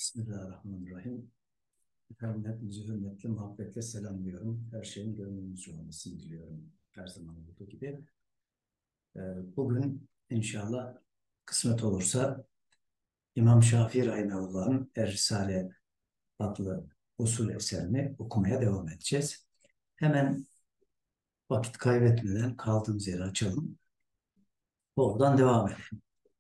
Bismillahirrahmanirrahim. Efendim hepinizi hürmetle, muhabbetle selamlıyorum. Her şeyin gönlünüzce olmasını diliyorum. Her zaman olduğu gibi. Bugün inşallah kısmet olursa İmam Şafii Rahimahullah'ın Er-Risale adlı usul eserini okumaya devam edeceğiz. Hemen vakit kaybetmeden kaldığımız yeri açalım. Oradan devam edelim.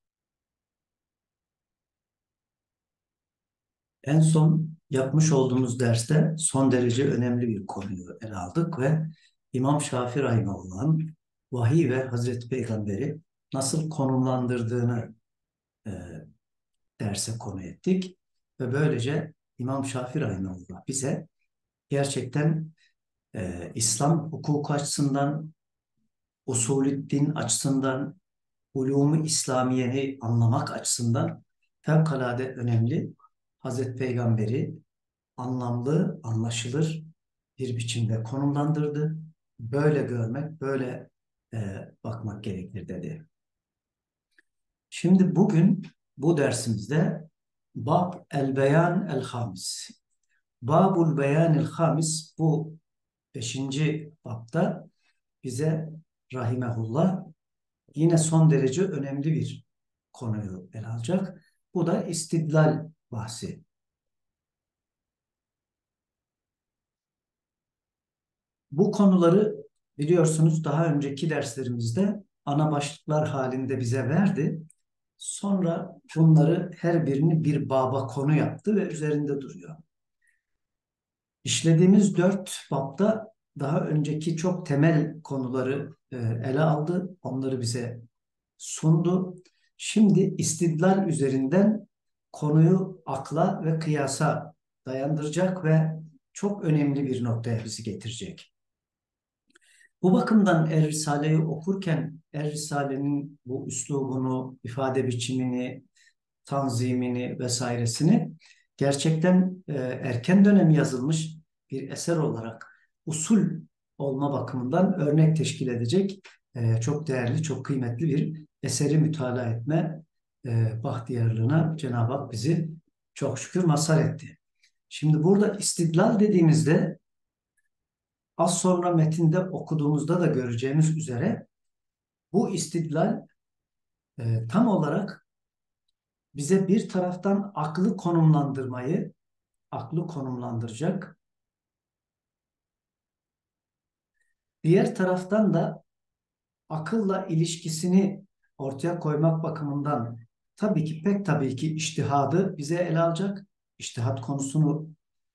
En son yapmış olduğumuz derste son derece önemli bir konuyu ele aldık ve İmam Şafii Rahimahullah'ın vahiy ve Hazreti Peygamber'i nasıl konumlandırdığını e, derse konu ettik. Ve böylece İmam Şafii Rahimahullah bize gerçekten İslam hukuku açısından, usulü din açısından, ulûmu İslamiye'ni anlamak açısından fevkalade önemli Hazreti Peygamber'i anlamlı, anlaşılır bir biçimde konumlandırdı. Böyle görmek, böyle bakmak gerekir dedi. Şimdi bugün bu dersimizde Bab el-Beyan el-Hamis. Babul Beyan el-Hamis bu 5. babda bize rahimehullah yine son derece önemli bir konuyu ele alacak. Bu da istidlal bahsi. Bu konuları biliyorsunuz daha önceki derslerimizde ana başlıklar halinde bize verdi. Sonra bunları her birini bir baba konu yaptı ve üzerinde duruyor. İşlediğimiz 4 babda daha önceki çok temel konuları ele aldı. Onları bize sundu. Şimdi istidlal üzerinden konuyu akla ve kıyasa dayandıracak ve çok önemli bir noktaya bizi getirecek. Bu bakımdan Er-Risale'yi okurken Er-Risale'nin bu üslubunu, ifade biçimini, tanzimini vesairesini gerçekten erken dönem yazılmış bir eser olarak usul olma bakımından örnek teşkil edecek çok değerli, çok kıymetli bir eseri mütalaa etme bahtiyarlığına Cenab-ı Hak bizi çok şükür mazhar etti. Şimdi burada istidlal dediğimizde az sonra metinde okuduğumuzda da göreceğimiz üzere bu istidlal tam olarak bize bir taraftan aklı konumlandıracak, diğer taraftan da akılla ilişkisini ortaya koymak bakımından tabii ki pek tabii ki içtihadı bize ele alacak, içtihat konusunu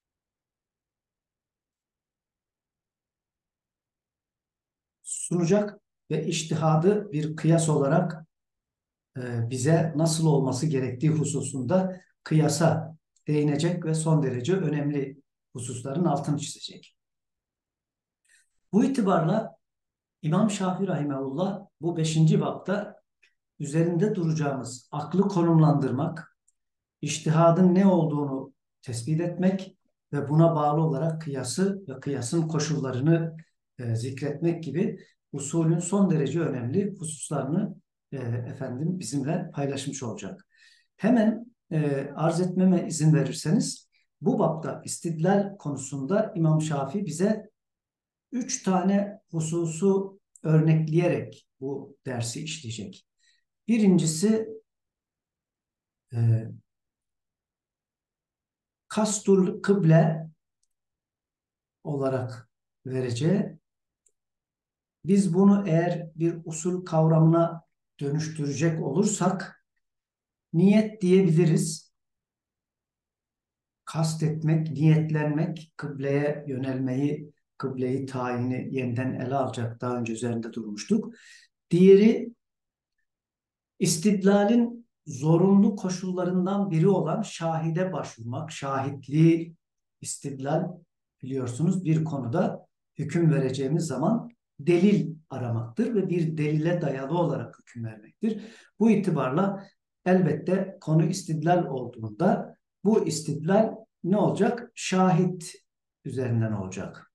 sunacak ve içtihadı bir kıyas olarak bize nasıl olması gerektiği hususunda kıyasa değinecek ve son derece önemli hususların altını çizecek. Bu itibarla İmam Şafii Rahimahullah bu 5. babda üzerinde duracağımız aklı konumlandırmak, içtihadın ne olduğunu tespit etmek ve buna bağlı olarak kıyası ve kıyasın koşullarını zikretmek gibi usulün son derece önemli hususlarını bizimle paylaşmış olacak. Hemen arz etmeme izin verirseniz bu bapta istidlal konusunda İmam Şafii bize 3 tane hususu örnekleyerek bu dersi işleyecek. Birincisi kastul kıble olarak vereceği. Biz bunu eğer bir usul kavramına dönüştürecek olursak niyet diyebiliriz. Kastetmek, niyetlenmek, kıbleye yönelmeyi, kıbleyi tayini yeniden ele alacak. Daha önce üzerinde durmuştuk. Diğeri istidlalin zorunlu koşullarından biri olan şahide başvurmak. Şahitliği istidlal biliyorsunuz bir konuda hüküm vereceğimiz zaman delil aramaktır ve bir delile dayalı olarak hüküm vermektir. Bu itibarla elbette konu istidlal olduğunda bu istidlal ne olacak? Şahit üzerinden olacak.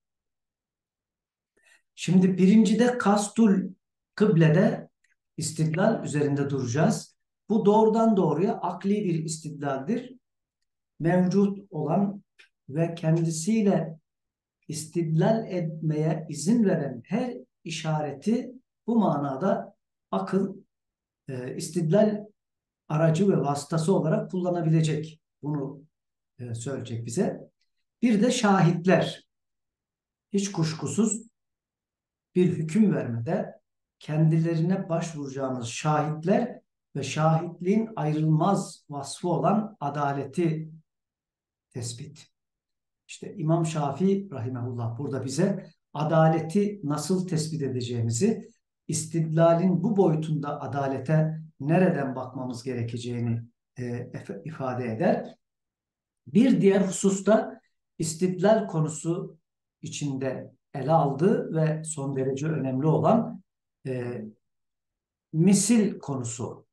Şimdi birincide kastul kıblede istidlal üzerinde duracağız. Bu doğrudan doğruya akli bir istidlaldir. mevcut olan ve kendisiyle istidlal etmeye izin veren her işareti bu manada akıl istidlal aracı ve vasıtası olarak kullanabilecek. Bunu söyleyecek bize. Bir de şahitler. Hiç kuşkusuz bir hüküm vermede kendilerine başvuracağımız şahitler ve şahitliğin ayrılmaz vasfı olan adaleti tespit. İşte İmam Şafii rahimehullah burada bize adaleti nasıl tespit edeceğimizi, istidlalin bu boyutunda adalete nereden bakmamız gerekeceğini ifade eder. Bir diğer hususta istidlal konusu içinde ele aldığı ve son derece önemli olan e, misil konusu.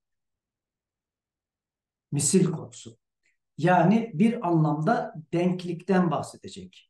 Misil konusu. Yani bir anlamda denklikten bahsedecek.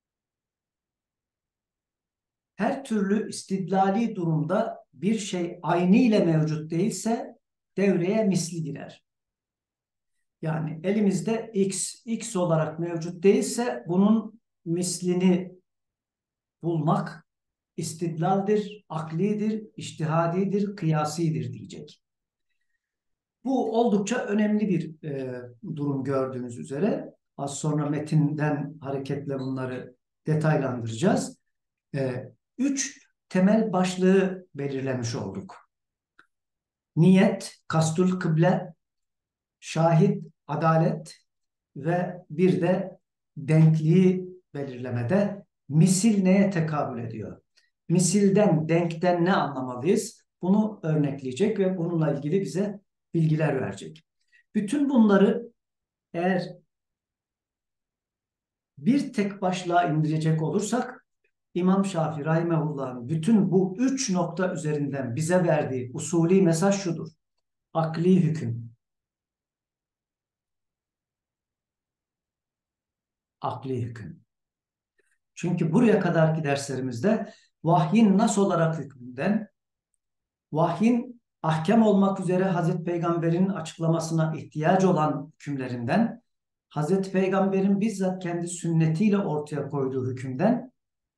Her türlü istidlali durumda bir şey aynı ile mevcut değilse devreye misli girer. Yani elimizde x olarak mevcut değilse bunun mislini bulmak istidlaldir, aklidir, içtihadidir, kıyasidir diyecek. Bu oldukça önemli bir durum gördüğünüz üzere. Az sonra metinden hareketle bunları detaylandıracağız. Üç temel başlığı belirlemiş olduk. Niyet, kastül kıble, şahit, adalet ve bir de denkliği belirlemede misil neye tekabül ediyor? Misilden, denkten ne anlamalıyız? Bunu örnekleyecek ve bununla ilgili bize bilgiler verecek. Bütün bunları eğer bir tek başlığa indirecek olursak İmam Şafii rahimehullah'ın bütün bu üç nokta üzerinden bize verdiği usulî mesaj şudur. Akli hüküm. Akli hüküm. Çünkü buraya kadarki derslerimizde vahyin nas olarak hükmünden, vahyin ahkam olmak üzere Hazreti Peygamber'in açıklamasına ihtiyacı olan hükümlerinden, Hazreti Peygamber'in bizzat kendi sünnetiyle ortaya koyduğu hükümden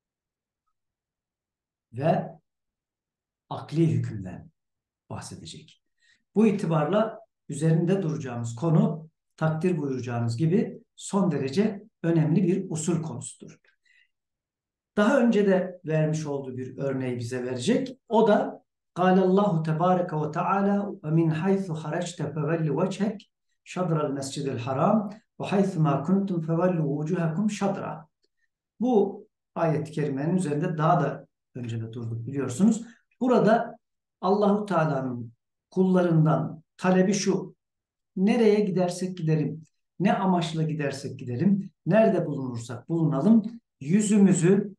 ve akli hükümden bahsedecek. Bu itibarla üzerinde duracağımız konu takdir buyuracağınız gibi son derece önemli bir usul konusudur. Daha önce de vermiş olduğu bir örneği bize verecek. O da Allahu Tebareke ve Teala ve min haythu haraçte fevelli veçhek şadral mescidil haram ve haythu ma kuntum fevellu vucuhakum şadra. Bu ayet-i kerimenin üzerinde daha da önce de durduk biliyorsunuz. Burada Allahu Teala'nın kullarından talebi şu: nereye gidersek gidelim, ne amaçla gidersek gidelim, nerede bulunursak bulunalım, yüzümüzü,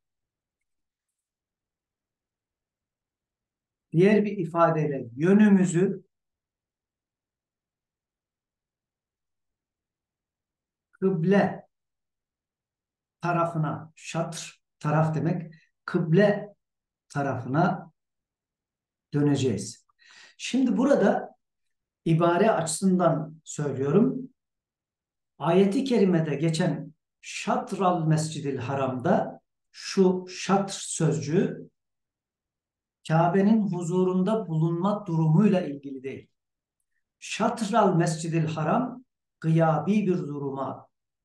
diğer bir ifadeyle yönümüzü kıble tarafına, şatr taraf demek, kıble tarafına döneceğiz. Şimdi burada ibare açısından söylüyorum. Ayeti kerimede geçen şatral mescidil haramda şu şatr sözcüğü Kabe'nin huzurunda bulunma durumuyla ilgili değil. Şatral mescidil haram gıyabi bir duruma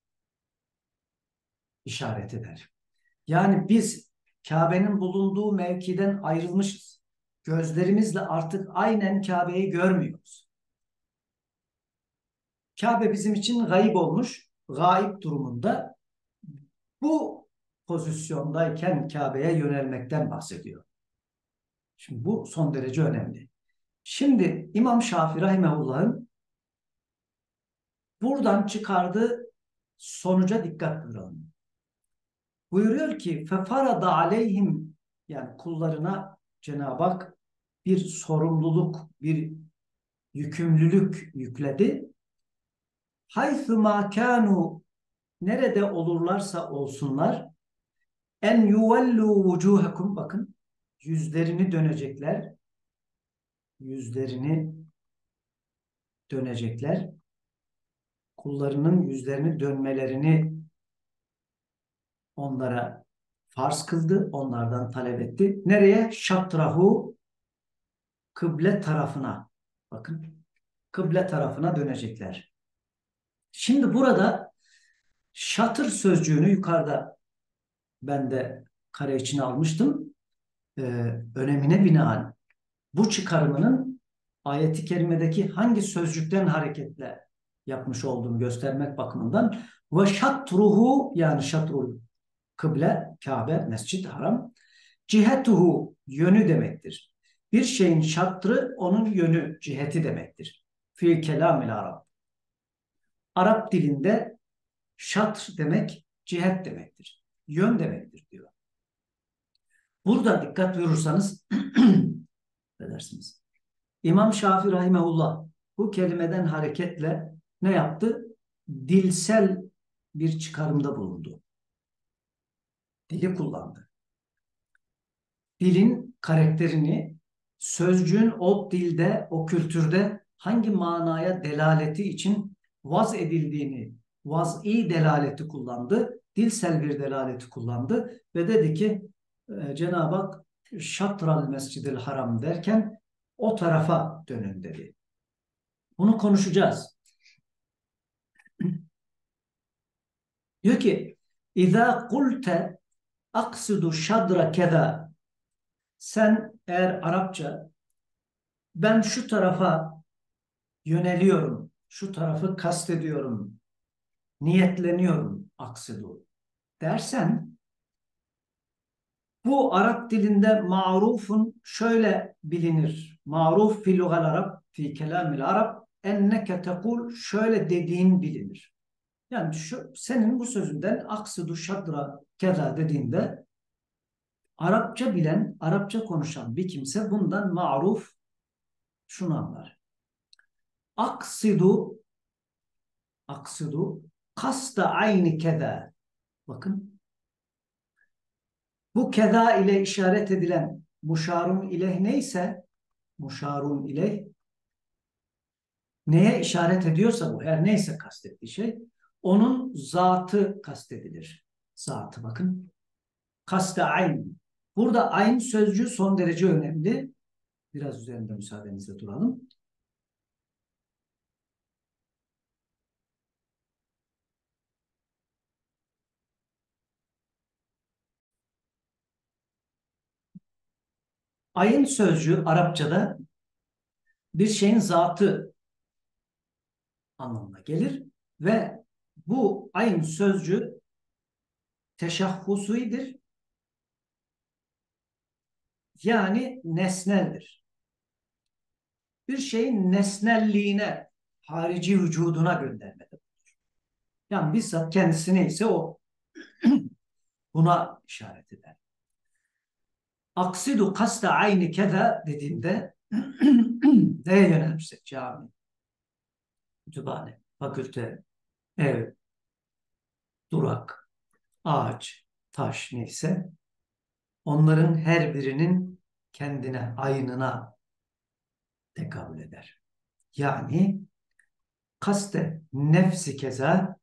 işaret eder. Yani biz Kabe'nin bulunduğu mevkiden ayrılmışız. Gözlerimizle artık aynen Kabe'yi görmüyoruz. Kabe bizim için gayip olmuş, gaip durumunda. Bu pozisyondayken Kabe'ye yönelmekten bahsediyor. Şimdi bu son derece önemli. Şimdi İmam Şafii rahimehullah'ın buradan çıkardığı sonuca dikkat buyuralım. Buyuruyor ki fefarada aleyhim, yani kullarına Cenab-ı Hak bir sorumluluk, bir yükümlülük yükledi. Haythu ma kanu, nerede olurlarsa olsunlar, en yuvellu vucuhakum, bakın, yüzlerini dönecekler, yüzlerini dönecekler. kullarının yüzlerini dönmelerini onlara farz kıldı, onlardan talep etti. Nereye? Şatrahu, kıble tarafına. Bakın, kıble tarafına dönecekler. Şimdi burada şatır sözcüğünü yukarıda ben de kare içine almıştım. Önemine binaen bu çıkarımının ayeti kerimedeki hangi sözcükten hareketle yapmış olduğunu göstermek bakımından ve şatruhu, yani şatrul kıble, Kabe, Mescid-i Haram, cihetuhu, yönü demektir. Bir şeyin şatrı onun yönü, ciheti demektir. Fi kelamil Arab. Arap dilinde şatr demek cihet demektir. Yön demektir diyor. Burada dikkat buyurursanız edersiniz. İmam Şafii rahimehullah bu kelimeden hareketle ne yaptı? Dilsel bir çıkarımda bulundu. Dili kullandı. Dilin karakterini, sözcüğün o dilde, o kültürde hangi manaya delaleti için vaz edildiğini, vaz'i delaleti kullandı, dilsel bir delaleti kullandı ve dedi ki Cenab-ı Hak şatral mescidil haram derken o tarafa dönün dedi. Bunu konuşacağız. Diyor ki İzâ kulte aksidu şadra keda, sen eğer Arapça ben şu tarafa yöneliyorum, şu tarafı kastediyorum, niyetleniyorum aksidu dersen, bu Arap dilinde marufun şöyle bilinir. Maruf fi lugal Arab, fi kelamil Arab, enneke tekul, şöyle dediğin bilinir. Yani senin bu sözünden aksidu şadra keda dediğinde Arapça bilen, Arapça konuşan bir kimse bundan maruf şunu anlar. Aksidu, aksidu kasta aynı keda. Bakın, bu keda ile işaret edilen muşarun ileyh neyse, muşarun ileyh neye işaret ediyorsa, bu her neyse kastettiği şey, onun zatı kastedilir. Zatı bakın. Kasta ayn. Burada ayn sözcüğü son derece önemli. Biraz üzerinde müsaadenizle duralım. Ayın sözcüğü Arapçada bir şeyin zatı anlamına gelir ve bu ayın sözcüğü teşahhusuidir. Yani nesneldir. Bir şeyin nesnelliğine, harici vücuduna göndermedir. Yani bizzat kendisi neyse o buna işaret eder. Aksidu kasta aynı keda dediğinde neye yönelmişsek, cami, kütüphane, fakülte, ev, durak, ağaç, taş neyse, onların her birinin kendine, aynına tekabül eder. Yani kaste nefsi keza,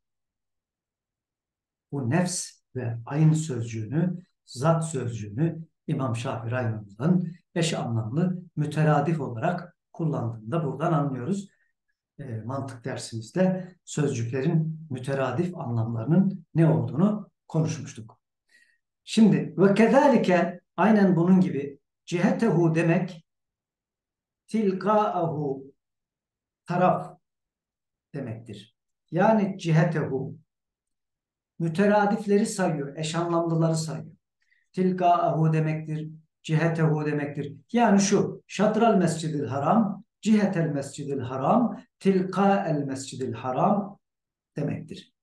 bu nefs ve ayn sözcüğünü, zat sözcüğünü İmam Şafii Rahimahullah'ın eş anlamlı müteradif olarak kullandığını da buradan anlıyoruz. Mantık dersimizde sözcüklerin müteradif anlamlarının ne olduğunu konuşmuştuk. Şimdi ve kezalike, aynen bunun gibi, cihetehu demek tilkaahu, taraf demektir. Yani cihetehu müteradifleri sayıyor, eş anlamlıları sayıyor. Tilkaahu demektir, cihetehu demektir. Yani şu, şatral mescidil haram, cihetel mescidil haram, tilkael mescidil haram demektir.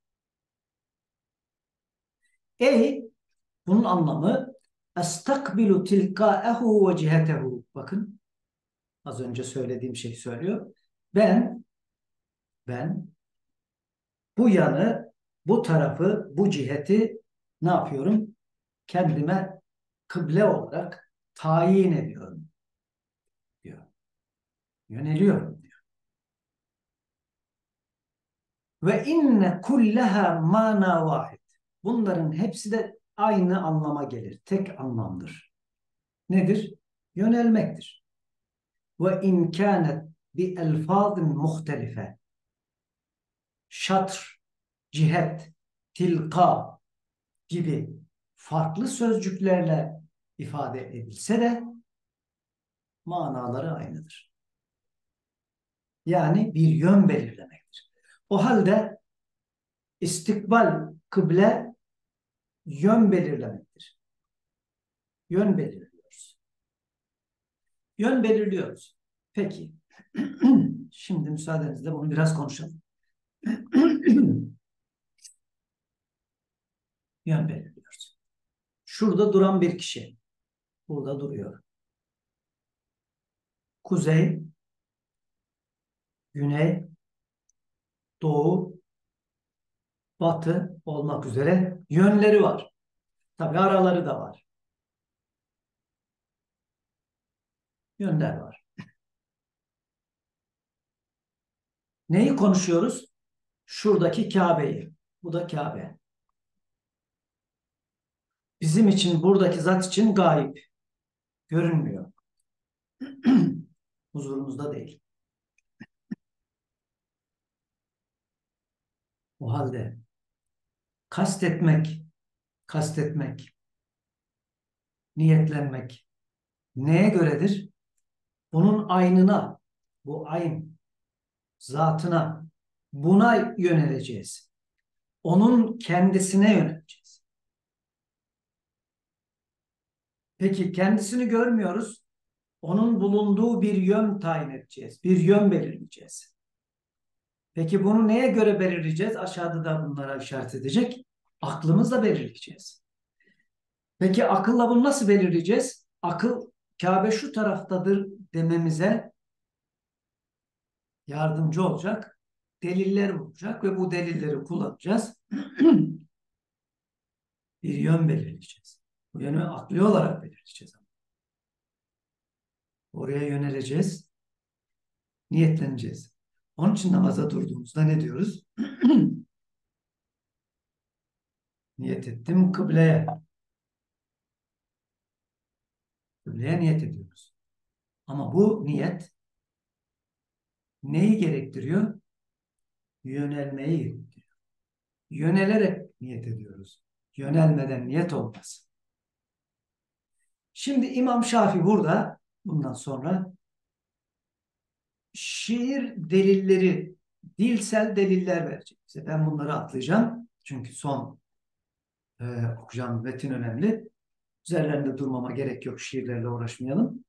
Bunun anlamı estakbilu tilkaahu ve cihetehu. Bakın, az önce söylediğim şeyi söylüyor. Ben bu yanı, bu tarafı, bu ciheti ne yapıyorum? Kendime kıble olarak tayin ediyorum diyor. Yöneliyorum diyor. Ve inne kulleha mana vahid. Bunların hepsi de aynı anlama gelir. Tek anlamdır. Nedir? Yönelmektir. Ve in kânet bi elfâzin muhtelife. Şatr, cihet, tilka gibi farklı sözcüklerle ifade edilse de manaları aynıdır. Yani bir yön belirlemektir. O halde istikbal, kıble yön belirlemektir. Yön belirliyoruz. Yön belirliyoruz. Peki. Şimdi müsaadenizle bunu biraz konuşalım. Yön belirliyoruz. Şurada duran bir kişi. Burada duruyor. Kuzey, güney, doğu, batı olmak üzere yönleri var. Tabii araları da var. Yönler var. Neyi konuşuyoruz? Şuradaki Kabe'yi. Bu da Kabe. Bizim için buradaki zat için gayip. Görünmüyor. Huzurumuzda değil. O halde kastetmek, kastetmek, niyetlenmek neye göredir? Bunun aynına, bu ayn, zatına, buna yöneleceğiz. Onun kendisine yöneleceğiz. Peki kendisini görmüyoruz. Onun bulunduğu bir yön tayin edeceğiz. Bir yön belirleyeceğiz. Peki bunu neye göre belirleyeceğiz? Aşağıda da bunlara işaret edecek. Aklımızla belirleyeceğiz. Peki akılla bunu nasıl belirleyeceğiz? Akıl Kabe şu taraftadır dememize yardımcı olacak. Deliller bulacak ve bu delilleri kullanacağız. Bir yön belirleyeceğiz. Bu yönü akli olarak belirleyeceğiz. Oraya yöneleceğiz, niyetleneceğiz. Onun için namaza durduğumuzda ne diyoruz? Niyet ettim kıbleye. Kıbleye niyet ediyoruz. Ama bu niyet neyi gerektiriyor? Yönelmeyi gerektiriyor. Yönelerek niyet ediyoruz. Yönelmeden niyet olmaz. Şimdi İmam Şafii burada bundan sonra şiir delilleri, dilsel deliller verecek. İşte ben bunları atlayacağım. Çünkü son okuyacağım metin önemli. Üzerlerinde durmama gerek yok. Şiirlerle uğraşmayalım.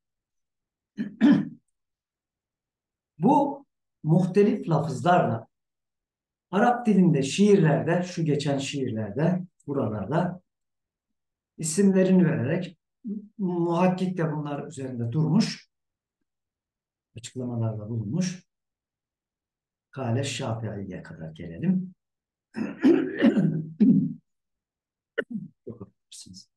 Bu muhtelif lafızlarla Arap dilinde şiirlerde, şu geçen şiirlerde, buralarda isimlerini vererek muhakkik de bunlar üzerinde durmuş, açıklamalarda bulunmuş. Kale Şafii'ye kadar gelelim. Okuyabilirsiniz.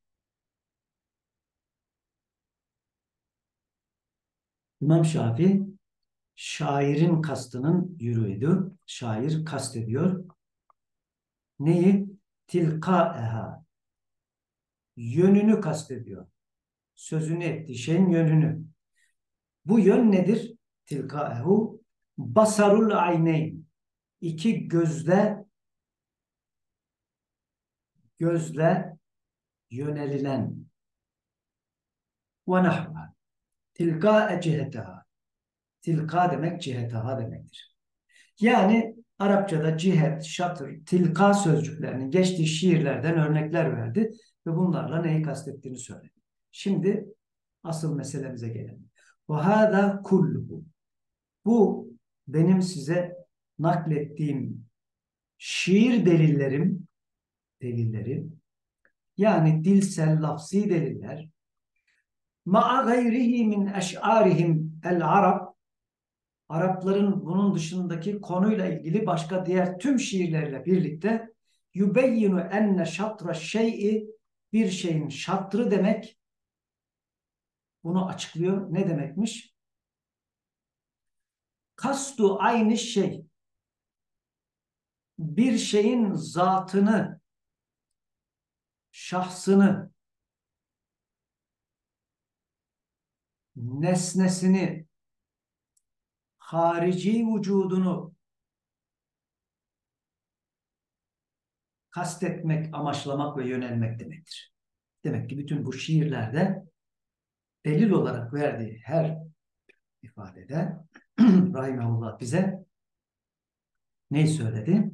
İmam Şafii şairin kastının yürüydü. Şair kastediyor. Neyi? Tilkaeha. Yönünü kastediyor. Sözünü ettiği şeyin yönünü. Bu yön nedir? Tilkaehu basarul ayneyn. İki gözle yönelilen ve nahva. Tilka cihetaha. Tilka demek cihetaha demektir. Yani Arapçada cihet, şatır, tilka sözcüklerinin geçtiği şiirlerden örnekler verdi ve bunlarla neyi kastettiğini söyledi. Şimdi asıl meselemize gelelim. Ve hâzâ kulluhu. Bu benim size naklettiğim şiir delilleri yani dilsel, lafzi deliller ma'a gayrihi min eş'arihim el Arab Arapların bunun dışındaki konuyla ilgili başka diğer tüm şiirlerle birlikte yubeyyinu enne şatra şey'i bir şeyin şatrı demek bunu açıklıyor. Ne demekmiş? Kastu aynı şey. bir şeyin zatını, şahsını, nesnesini, harici vücudunu kastetmek, amaçlamak ve yönelmek demektir. Demek ki bütün bu şiirlerde delil olarak verdiği her ifadede Rahimahullah bize neyi söyledi?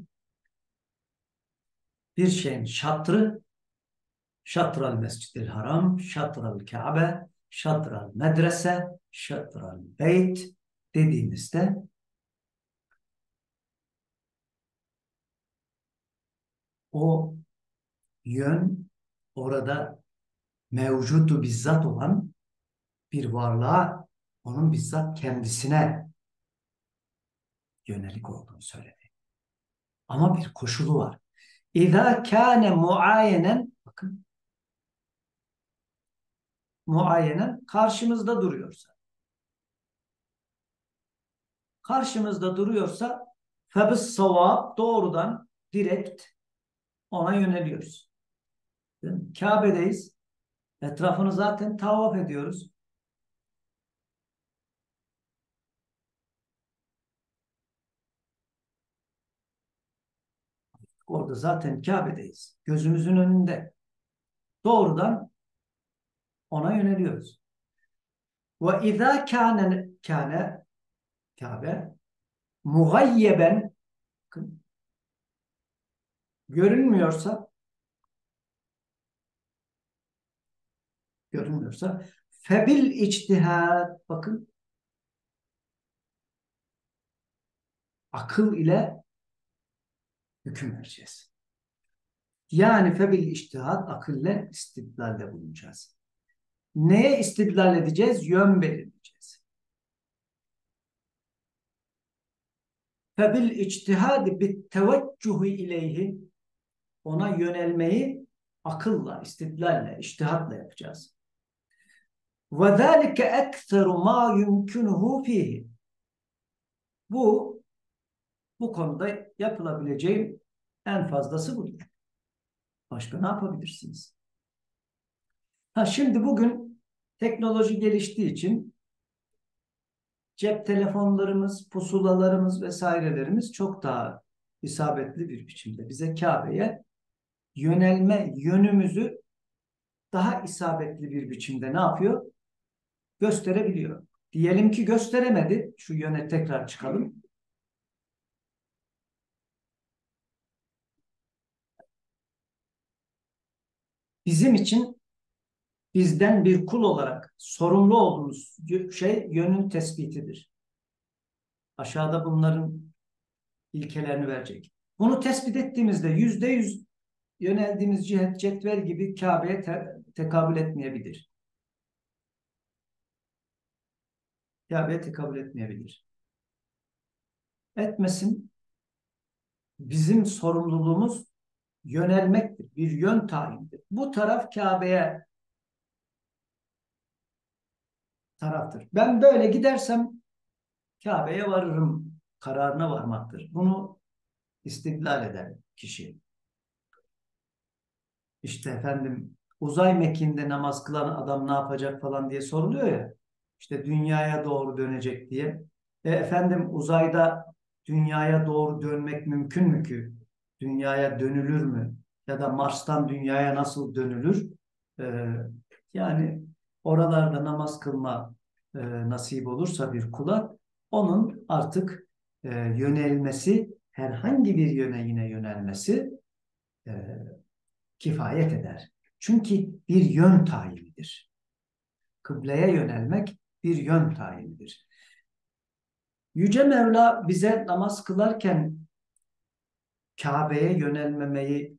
Bir şeyin şatrı, şatral mescidil haram, şatral Kabe, şatral medrese, şatral beyt dediğimizde o yön orada mevcudu bizzat olan bir varlığa, onun bizzat kendisine yönelik olduğunu söyledi. Ama bir koşulu var. İzâ kâne muayenen, bakın, muayenen karşımızda duruyorsa. Karşımızda duruyorsa febis savab, doğrudan direkt ona yöneliyoruz. Kabe'deyiz. Etrafını zaten tavaf ediyoruz. Orada zaten Kabe'deyiz. Gözümüzün önünde. Doğrudan ona yöneliyoruz. Ve izâ kâne Kabe mugayyeben, görünmüyorsa febil içtihad, bakın, akıl ile hüküm vereceğiz. Yani febil içtihad, akılle istidlalde bulunacağız. Neye istidlal edeceğiz? Yön belirleyeceğiz. Febil içtihadi bit teveccuhu ileyhi, ona yönelmeyi akılla, istidlalle, içtihatla yapacağız. Ve zâlike ekseru mâ yumkinuhu fîhi. Bu konuda yapılabileceğin en fazlası budur. Başka ne yapabilirsiniz? Şimdi bugün teknoloji geliştiği için cep telefonlarımız, pusulalarımız vesairelerimiz çok daha isabetli bir biçimde bize Kabe'ye yönelme yönümüzü daha isabetli bir biçimde ne yapıyor? Gösterebiliyor. Diyelim ki gösteremedi. Şu yöne tekrar çıkalım. Bizim için, bizden bir kul olarak sorumlu olduğumuz şey yönün tespitidir. Aşağıda bunların ilkelerini verecek. Bunu tespit ettiğimizde %100 yöneldiğimiz cihet cetvel gibi Kabe'ye tekabül etmeyebilir. Kabe'ye tekabül etmeyebilir. Etmesin. Bizim sorumluluğumuz yönelmektir. Bir yön tayinidir. Bu taraf Kabe'ye taraftır. Ben böyle gidersem Kabe'ye varırım kararına varmaktır. Bunu istidlal eder kişi. İşte efendim, uzay mekiğinde namaz kılan adam ne yapacak falan diye soruluyor ya. İşte dünyaya doğru dönecek diye. Efendim, uzayda dünyaya doğru dönmek mümkün mü ki? Dünyaya dönülür mü? Ya da Mars'tan dünyaya nasıl dönülür? E, Yani oralarda namaz kılma nasip olursa bir kula, onun artık yönelmesi, herhangi bir yöne yine yönelmesi e, kifayet eder. Çünkü bir yön tayinidir. Kıbleye yönelmek bir yön tayinidir. Yüce Mevla bize namaz kılarken Kabe'ye yönelmemeyi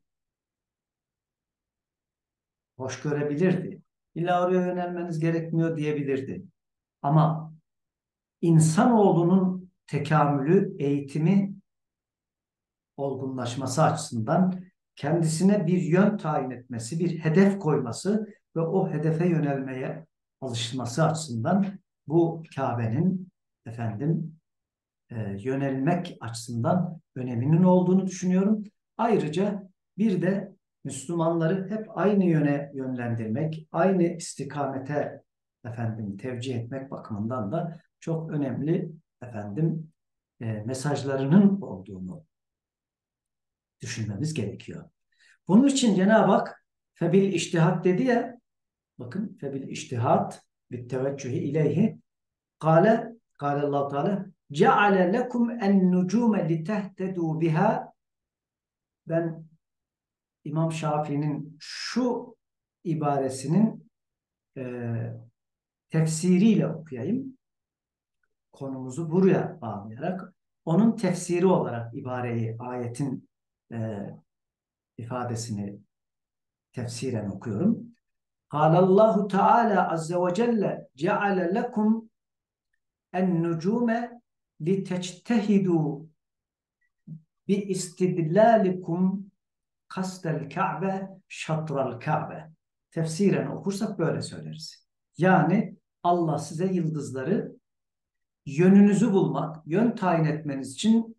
hoş görebilirdi. İlla oraya yönelmeniz gerekmiyor diyebilirdi. Ama insanoğlunun tekamülü, eğitimi, olgunlaşması açısından kendisine bir yön tayin etmesi, bir hedef koyması ve o hedefe yönelmeye alışması açısından bu Kabe'nin efendim yönelmek açısından öneminin olduğunu düşünüyorum. Ayrıca bir de Müslümanları hep aynı yöne yönlendirmek, aynı istikamete tevcih etmek bakımından da çok önemli mesajlarının olduğunu düşünmemiz gerekiyor. Bunun için Cenab-ı Hak febil iştihat dedi ya, bakın febil iştihat bit teveccühi ileyhi kâle Allah Teala ceale lekum en nucume litehtedû biha. Ben İmam Şafii'nin şu ibaresinin e, tefsiriyle okuyayım. Konumuzu buraya bağlayarak onun tefsiri olarak ibareyi, ayetin e, ifadesini tefsiren okuyorum. Allahu Teala azze ve celle ceale lekum en nucume litectehidu bi istidlalikum kastel Ka'be şatral Ka'be. Tefsiren okursak böyle söyleriz. Yani Allah size yıldızları yönünüzü bulmak, yön tayin etmeniz için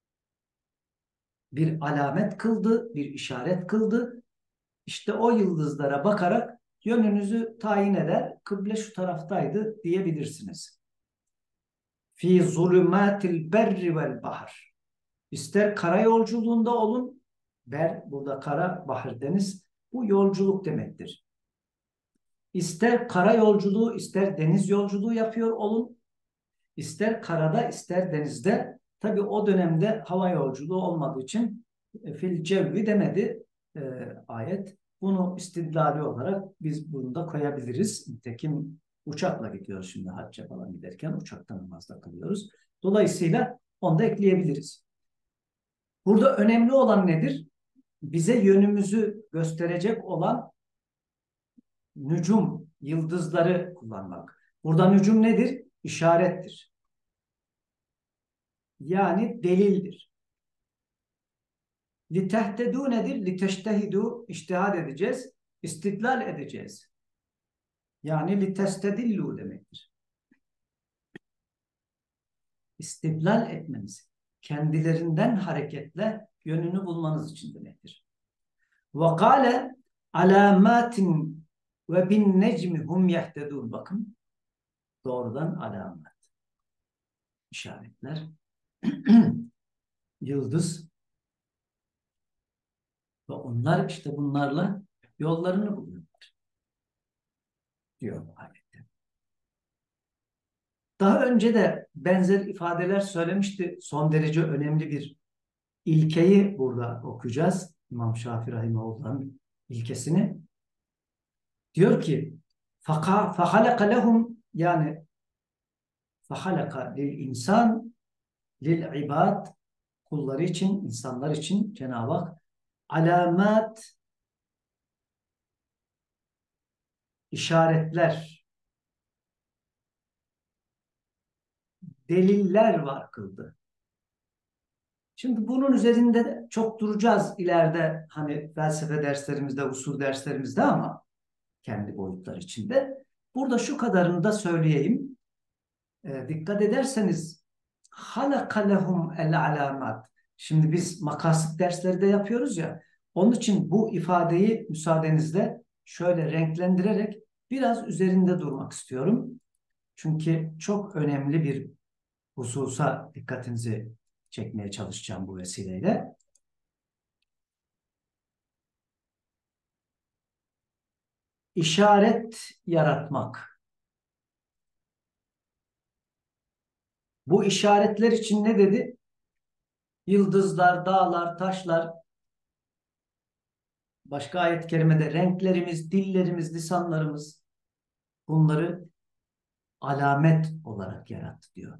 bir alamet kıldı, bir işaret kıldı. İşte o yıldızlara bakarak yönünüzü tayin eder. Kıble şu taraftaydı diyebilirsiniz. Fi zulümatil berri vel bahr. İster kara yolculuğunda olun, burada kara, bahar, deniz, bu yolculuk demektir. İster kara yolculuğu, ister deniz yolculuğu yapıyor olun, ister karada, ister denizde. Tabii o dönemde hava yolculuğu olmadığı için fil cevvi demedi ayet. Bunu istidlali olarak biz bunu da koyabiliriz. Nitekim uçakla gidiyoruz şimdi hacca falan giderken uçakta namazda kılıyoruz. Dolayısıyla onu da ekleyebiliriz. Burada önemli olan nedir? Bize yönümüzü gösterecek olan nücum, yıldızları kullanmak. Burada nücum nedir? İşarettir. Yani delildir. Litehtedu nedir? Liteştehidu, iştihad edeceğiz, istidlal edeceğiz. Yani litestedillu demektir. İstidlal etmeniz, kendilerinden hareketle yönünü bulmanız için demektir. Ve kâle alâmâtin ve bin necmi hum yehtedûn. Bakın, doğrudan alamet, işaretler, yıldız ve onlar işte bunlarla yollarını buluyorlar diyor ayette. Daha önce de benzer ifadeler söylemişti. Son derece önemli bir ilkeyi burada okuyacağız. İmam Şafii Rahimahullah'ın ilkesini. Diyor ki فَخَلَقَ لَهُمْ yani فَخَلَقَ لِلْاِنْسَانِ لِلْعِبَادِ kulları için, insanlar için Cenab-ı Hak alamat, işaretler, deliller var kıldı. Şimdi bunun üzerinde de çok duracağız ileride hani felsefe derslerimizde, usul derslerimizde ama kendi boyutlar içinde. Burada şu kadarını da söyleyeyim. Dikkat ederseniz halaka lehum el alamat. Şimdi biz makasit dersleri de yapıyoruz ya. Onun için bu ifadeyi müsaadenizle şöyle renklendirerek biraz üzerinde durmak istiyorum. Çünkü çok önemli bir hususa dikkatinizi çekmeye çalışacağım bu vesileyle. İşaret yaratmak. Bu işaretler için ne dedi? Yıldızlar, dağlar, taşlar, başka ayet-i kerimede renklerimiz, dillerimiz, lisanlarımız bunları alamet olarak yarattı diyor.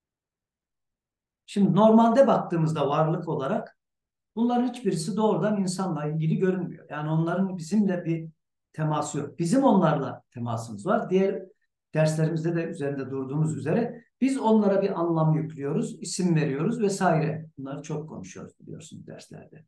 Şimdi normalde baktığımızda varlık olarak bunların hiçbirisi doğrudan insanla ilgili görünmüyor. Yani onların bizimle bir teması yok. Bizim onlarla temasımız var. Diğer derslerimizde de üzerinde durduğumuz üzere biz onlara bir anlam yüklüyoruz, isim veriyoruz vesaire. Bunları çok konuşuyoruz biliyorsunuz derslerde.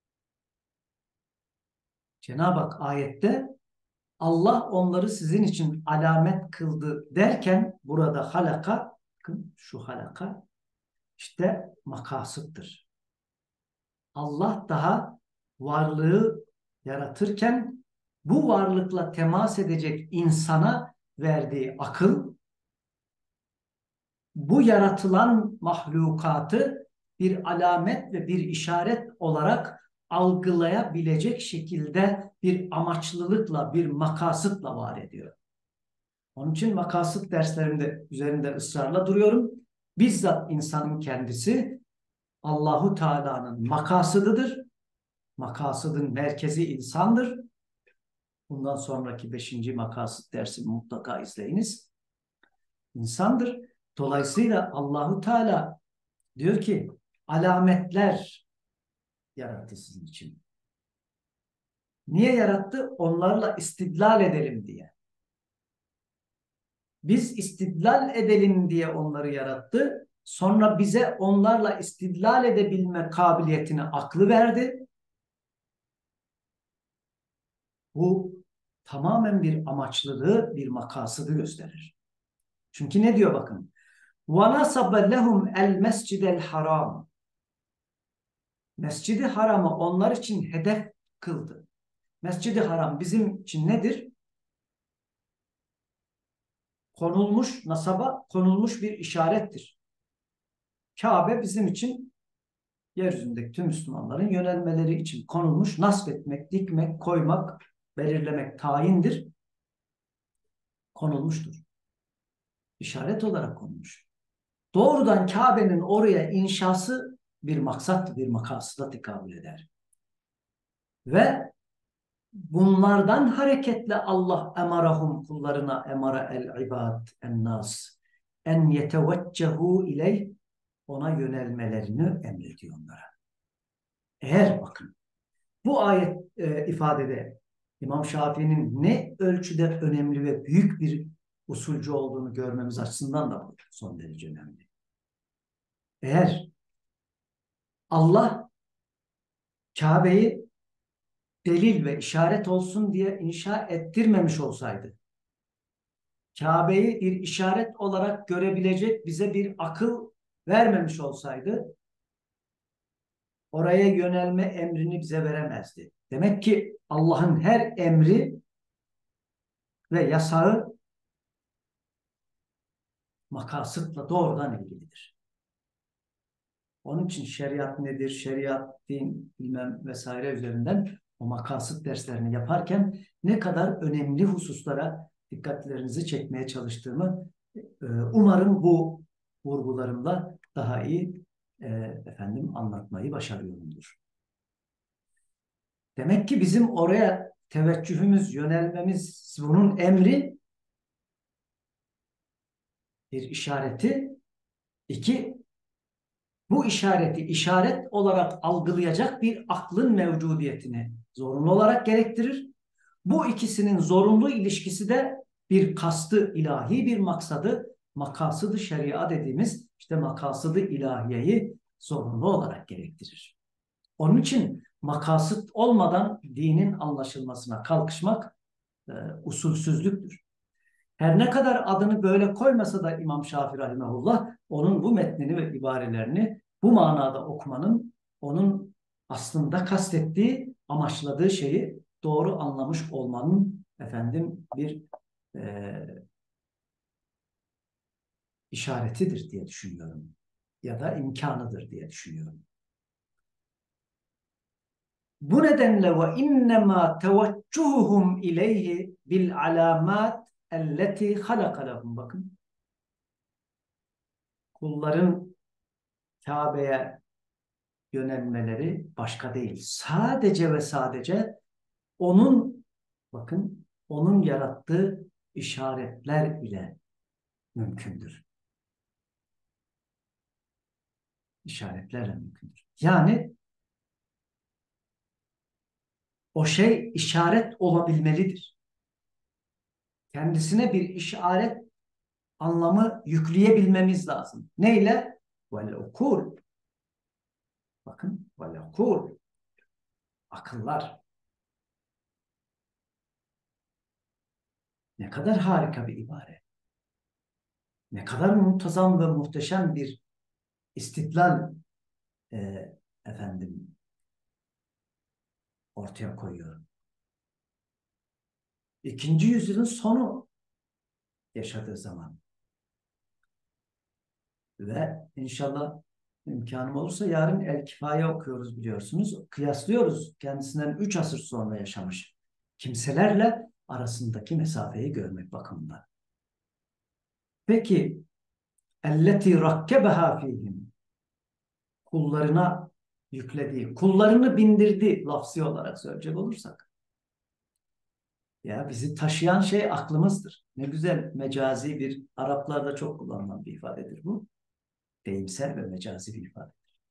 Cenab-ı Hak ayette Allah onları sizin için alamet kıldı derken burada halaka, şu halaka İşte makasıttır. Allah daha varlığı yaratırken bu varlıkla temas edecek insana verdiği akıl, bu yaratılan mahlukatı bir alamet ve bir işaret olarak algılayabilecek şekilde bir amaçlılıkla, bir makasıtla var ediyor. Onun için makasıt derslerimde üzerinde ısrarla duruyorum. Bizzat insanın kendisi Allahu Teala'nın makasıdıdır. Makasıdın merkezi insandır. Bundan sonraki 5. makasıt dersimi mutlaka izleyiniz. İnsandır. Dolayısıyla Allahu Teala diyor ki alametler yarattı sizin için. Niye yarattı? Onlarla istidlal edelim diye. Biz istidlal edelim diye onları yarattı. Sonra bize onlarla istidlal edebilme kabiliyetini aklı verdi. Bu tamamen bir amaçlılığı, bir makasıdı gösterir. Çünkü ne diyor bakın. وَنَصَبَ لَهُمْ الْمَسْجِدَ الْحَرَامِ Mescid-i Haram'ı onlar için hedef kıldı. Mescid-i Haram bizim için nedir? Konulmuş, nasaba konulmuş bir işarettir. Kabe bizim için yeryüzündeki tüm Müslümanların yönelmeleri için konulmuş, nasbetmek, dikmek, koymak, belirlemek tayindir. Konulmuştur. İşaret olarak konulmuş. Doğrudan Kabe'nin oraya inşası bir maksat, bir makasıda tekabül eder. Ve bunlardan hareketle Allah emarahum kullarına emara el ibad en nas en yeteveccehu ileyh ona yönelmelerini emrediyor onlara. Eğer bakın bu ayet ifadede İmam Şafii'nin ne ölçüde önemli ve büyük bir usulcü olduğunu görmemiz açısından da bu son derece önemli. Eğer Allah Kabe'yi delil ve işaret olsun diye inşa ettirmemiş olsaydı, Kabe'yi bir işaret olarak görebilecek bize bir akıl vermemiş olsaydı, oraya yönelme emrini bize veremezdi. Demek ki Allah'ın her emri ve yasağı makasıtla doğrudan ilgilidir. Onun için şeriat nedir, şeriat, din, bilmem vesaire üzerinden o makasıt derslerini yaparken ne kadar önemli hususlara dikkatlerinizi çekmeye çalıştığımı umarım bu vurgularımla daha iyi anlatmayı başarıyorumdur. Demek ki bizim oraya teveccühümüz, yönelmemiz, bunun emri bir işareti, iki bu işareti işaret olarak algılayacak bir aklın mevcudiyetini zorunlu olarak gerektirir. Bu ikisinin zorunlu ilişkisi de bir kastı ilahi bir maksadı, makasıdı şeria dediğimiz işte makasıdı ilahiyeyi zorunlu olarak gerektirir. Onun için makasıt olmadan dinin anlaşılmasına kalkışmak usulsüzlüktür. Her ne kadar adını böyle koymasa da İmam Şafii rahimehullah onun bu metnini ve ibarelerini bu manada okumanın onun aslında kastettiği, amaçladığı şeyi doğru anlamış olmanın bir işaretidir diye düşünüyorum. Ya da imkanıdır diye düşünüyorum. Bu nedenle ve innema teveccuhum ileyhi bil alamat elleti halaka lehum bakın. Kulların Kabe'ye yönelmeleri başka değil. Sadece ve sadece onun bakın onun yarattığı işaretler ile mümkündür. İşaretlerle mümkündür. Yani o şey işaret olabilmelidir. Kendisine bir işaret anlamı yükleyebilmemiz lazım. Neyle? Vel ukul. Bakın vel ukul. Akıllar. Ne kadar harika bir ibare. Ne kadar muntazam ve muhteşem bir istidlal efendim ortaya koyuyor. İkinci yüzyılın sonu yaşadığı zaman ve inşallah imkanım olursa yarın El Kifaye okuyoruz biliyorsunuz. Kıyaslıyoruz kendisinden 3 asır sonra yaşamış kimselerle arasındaki mesafeyi görmek bakımından. Peki elleti rakkebeha fihim kullarına yüklediği, kullarını bindirdi lafzi olarak söyleyecek olursak. Ya bizi taşıyan şey aklımızdır. Ne güzel mecazi bir, Araplarda çok kullanılan bir ifadedir bu. Deyimsel ve mecazi bir ifade.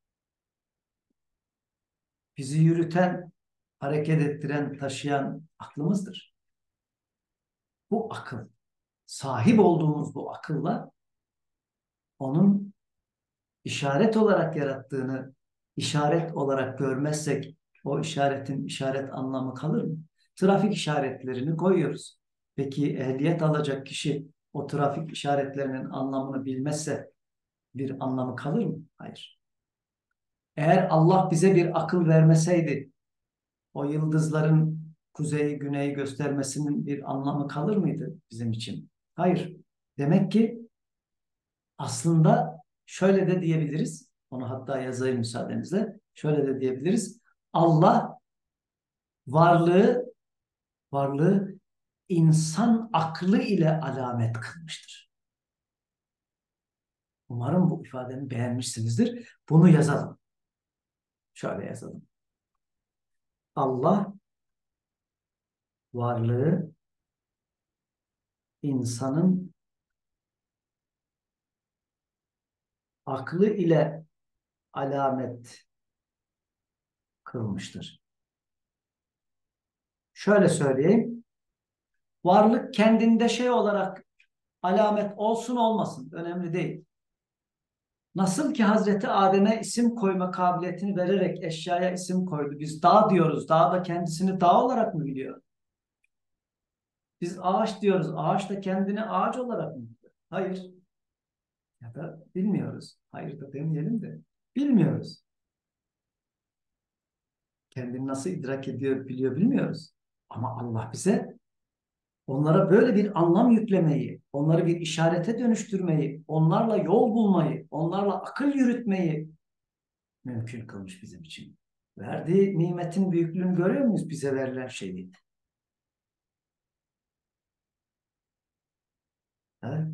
Bizi yürüten, hareket ettiren, taşıyan aklımızdır. Bu akıl, sahip olduğumuz bu akılla onun işaret olarak yarattığını işaret olarak görmezsek o işaretin işaret anlamı kalır mı? Trafik işaretlerini koyuyoruz. Peki ehliyet alacak kişi o trafik işaretlerinin anlamını bilmezse bir anlamı kalır mı? Hayır. Eğer Allah bize bir akıl vermeseydi o yıldızların kuzeyi güneyi göstermesinin bir anlamı kalır mıydı bizim için? Hayır. Demek ki aslında şöyle de diyebiliriz. Onu hatta yazayım müsaadenizle. Şöyle de diyebiliriz. Allah varlığı varlığı insan aklı ile alamet kılmıştır. Umarım bu ifademi beğenmişsinizdir. Bunu yazalım. Şöyle yazalım. Allah varlığı insanın aklı ile alamet kılmıştır. Şöyle söyleyeyim. Varlık kendinde şey olarak alamet olsun olmasın önemli değil. Nasıl ki Hazreti Adem'e isim koyma kabiliyetini vererek eşyaya isim koydu. Biz dağ diyoruz. Dağ da kendisini dağ olarak mı biliyor? Biz ağaç diyoruz. Ağaç da kendini ağaç olarak mı biliyor? Hayır. Ya da bilmiyoruz. Hayır da demeyelim de. Bilmiyoruz. Kendini nasıl idrak ediyor, biliyor bilmiyoruz. Ama Allah bize onlara böyle bir anlam yüklemeyi, onları bir işarete dönüştürmeyi, onlarla yol bulmayı, onlarla akıl yürütmeyi mümkün kılmış bizim için. Verdiği nimetin büyüklüğünü görüyor muyuz bize verilen şeyi? Evet.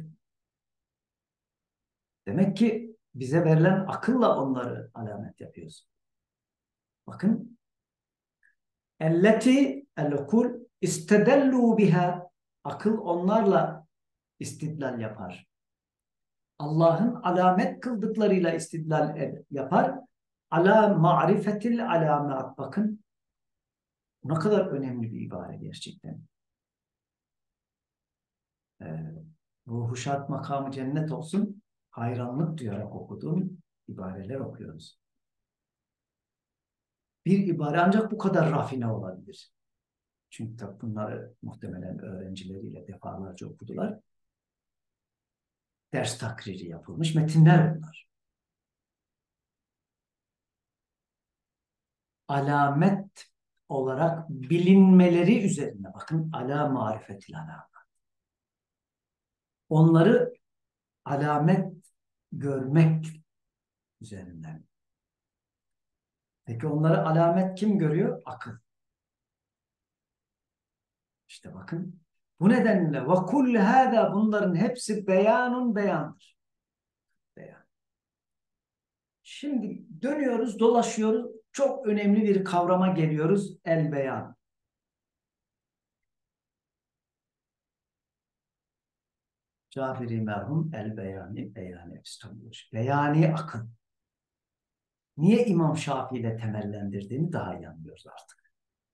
Demek ki bize verilen akılla onları alamet yapıyoruz. Bakın. Elleti el-ukul istedellu biha akıl onlarla istidlal yapar. Allah'ın alamet kıldıklarıyla istidlal yapar. Ala ma'rifetil alamat. Bakın ne kadar önemli bir ibare gerçekten. Ruhu şart makamı cennet olsun. Hayranlık duyarak okuduğum ibareler okuyoruz. Bir ibare ancak bu kadar rafine olabilir. Çünkü tabi bunları muhtemelen öğrencileriyle defalarca okudular. Ders takriri yapılmış metinler bunlar. Alamet olarak bilinmeleri üzerine bakın ala marifetil alamet. Onları alamet görmek üzerinden. Peki onları alamet kim görüyor? Akıl. İşte bakın. Bu nedenle ve kull hâdâ bunların hepsi beyanun beyandır. Beyan. Şimdi dönüyoruz, dolaşıyoruz. Çok önemli bir kavrama geliyoruz. El beyan. Caferi merhum el beyani, beyani epistemoloji. Beyani akıl. Niye İmam Şafii ile temellendirdiğini daha iyi anlıyoruz artık.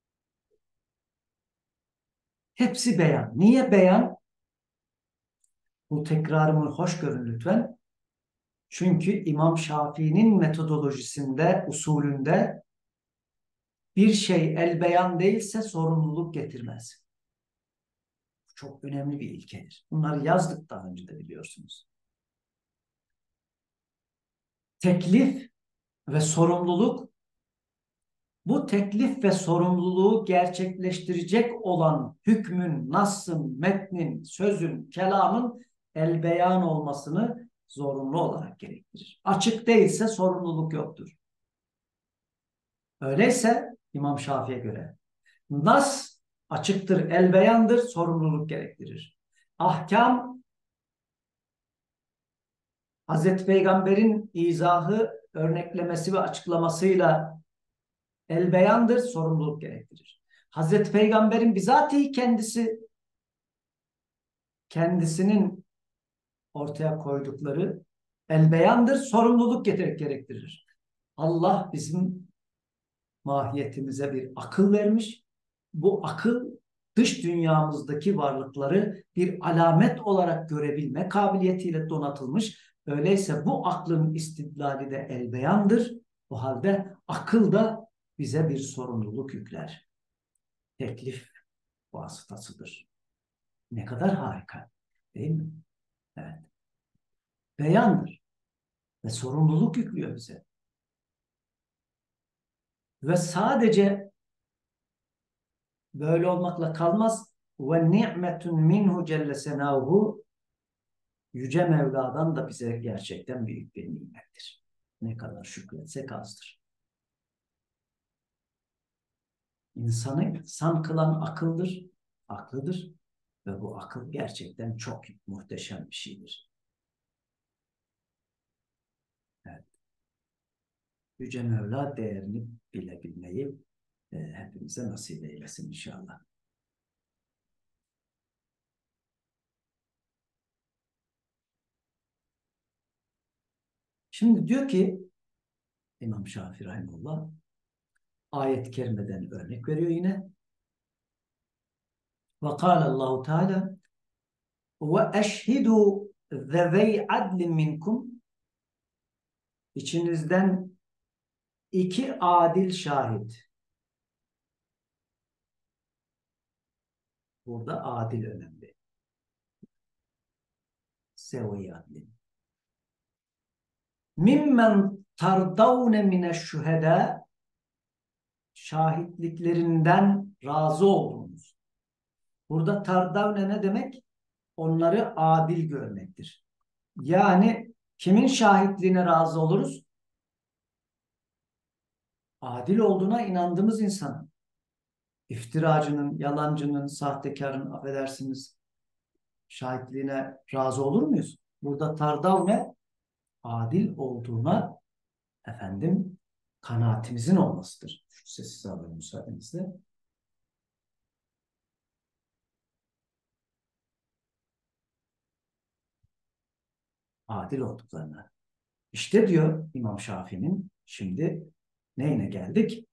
Hepsi beyan. Niye beyan? Bu tekrarımı hoş görün lütfen. Çünkü İmam Şafii'nin metodolojisinde, usulünde bir şey el beyan değilse sorumluluk getirmez. Bu çok önemli bir ilkedir. Bunları yazdık daha önce de biliyorsunuz. teklif ve sorumluluk, bu teklif ve sorumluluğu gerçekleştirecek olan hükmün, nassın, metnin, sözün, kelamın elbeyan olmasını zorunlu olarak gerektirir. Açık değilse sorumluluk yoktur. Öyleyse İmam Şafii'ye göre nas açıktır, elbeyandır, sorumluluk gerektirir. Ahkam, Hazreti Peygamber'in izahı, örneklemesi ve açıklamasıyla elbeyandır, sorumluluk gerektirir. Hazreti Peygamber'in bizatihi kendisinin ortaya koydukları elbeyandır, sorumluluk gerektirir. Allah bizim mahiyetimize bir akıl vermiş. Bu akıl dış dünyamızdaki varlıkları bir alamet olarak görebilme kabiliyetiyle donatılmış. Öyleyse bu aklın istidlali de elbeyandır. O halde akıl da bize bir sorumluluk yükler. Teklif vasıtasıdır. Ne kadar harika, değil mi? Evet. Beyandır ve sorumluluk yüklüyor bize. Ve sadece böyle olmakla kalmaz. Ve ni'metun minhu celle senahu, Yüce Mevla'dan da bize gerçekten büyük bir nimettir. Ne kadar şükretsek azdır. İnsanı insan kılan akıldır, aklıdır ve bu akıl gerçekten çok muhteşem bir şeydir. Evet. Yüce Mevla değerini bilebilmeyi hepimize nasip eylesin inşallah. Şimdi diyor ki İmam Şafii Rahimullah, ayet-i kerimeden örnek veriyor yine. Ve kâlallahu Teala ve eşhidû zevey adlin minkum, içinizden iki adil şahit. Burada adil önemli. Sevi adlin. Mimmen tardavne mineşşühedâ, şahitliklerinden razı olduğunuz. Burada tardavne ne demek? Onları adil görmektir. Yani kimin şahitliğine razı oluruz? Adil olduğuna inandığımız insanın. İftiracının, yalancının, sahtekarın, affedersiniz, şahitliğine razı olur muyuz? Burada tardavne, adil olduğuna kanaatimizin olmasıdır. Şu sessiz alayım müsaadenizle. Adil olduklarına. İşte diyor İmam Şafii'nin, şimdi neyine geldik?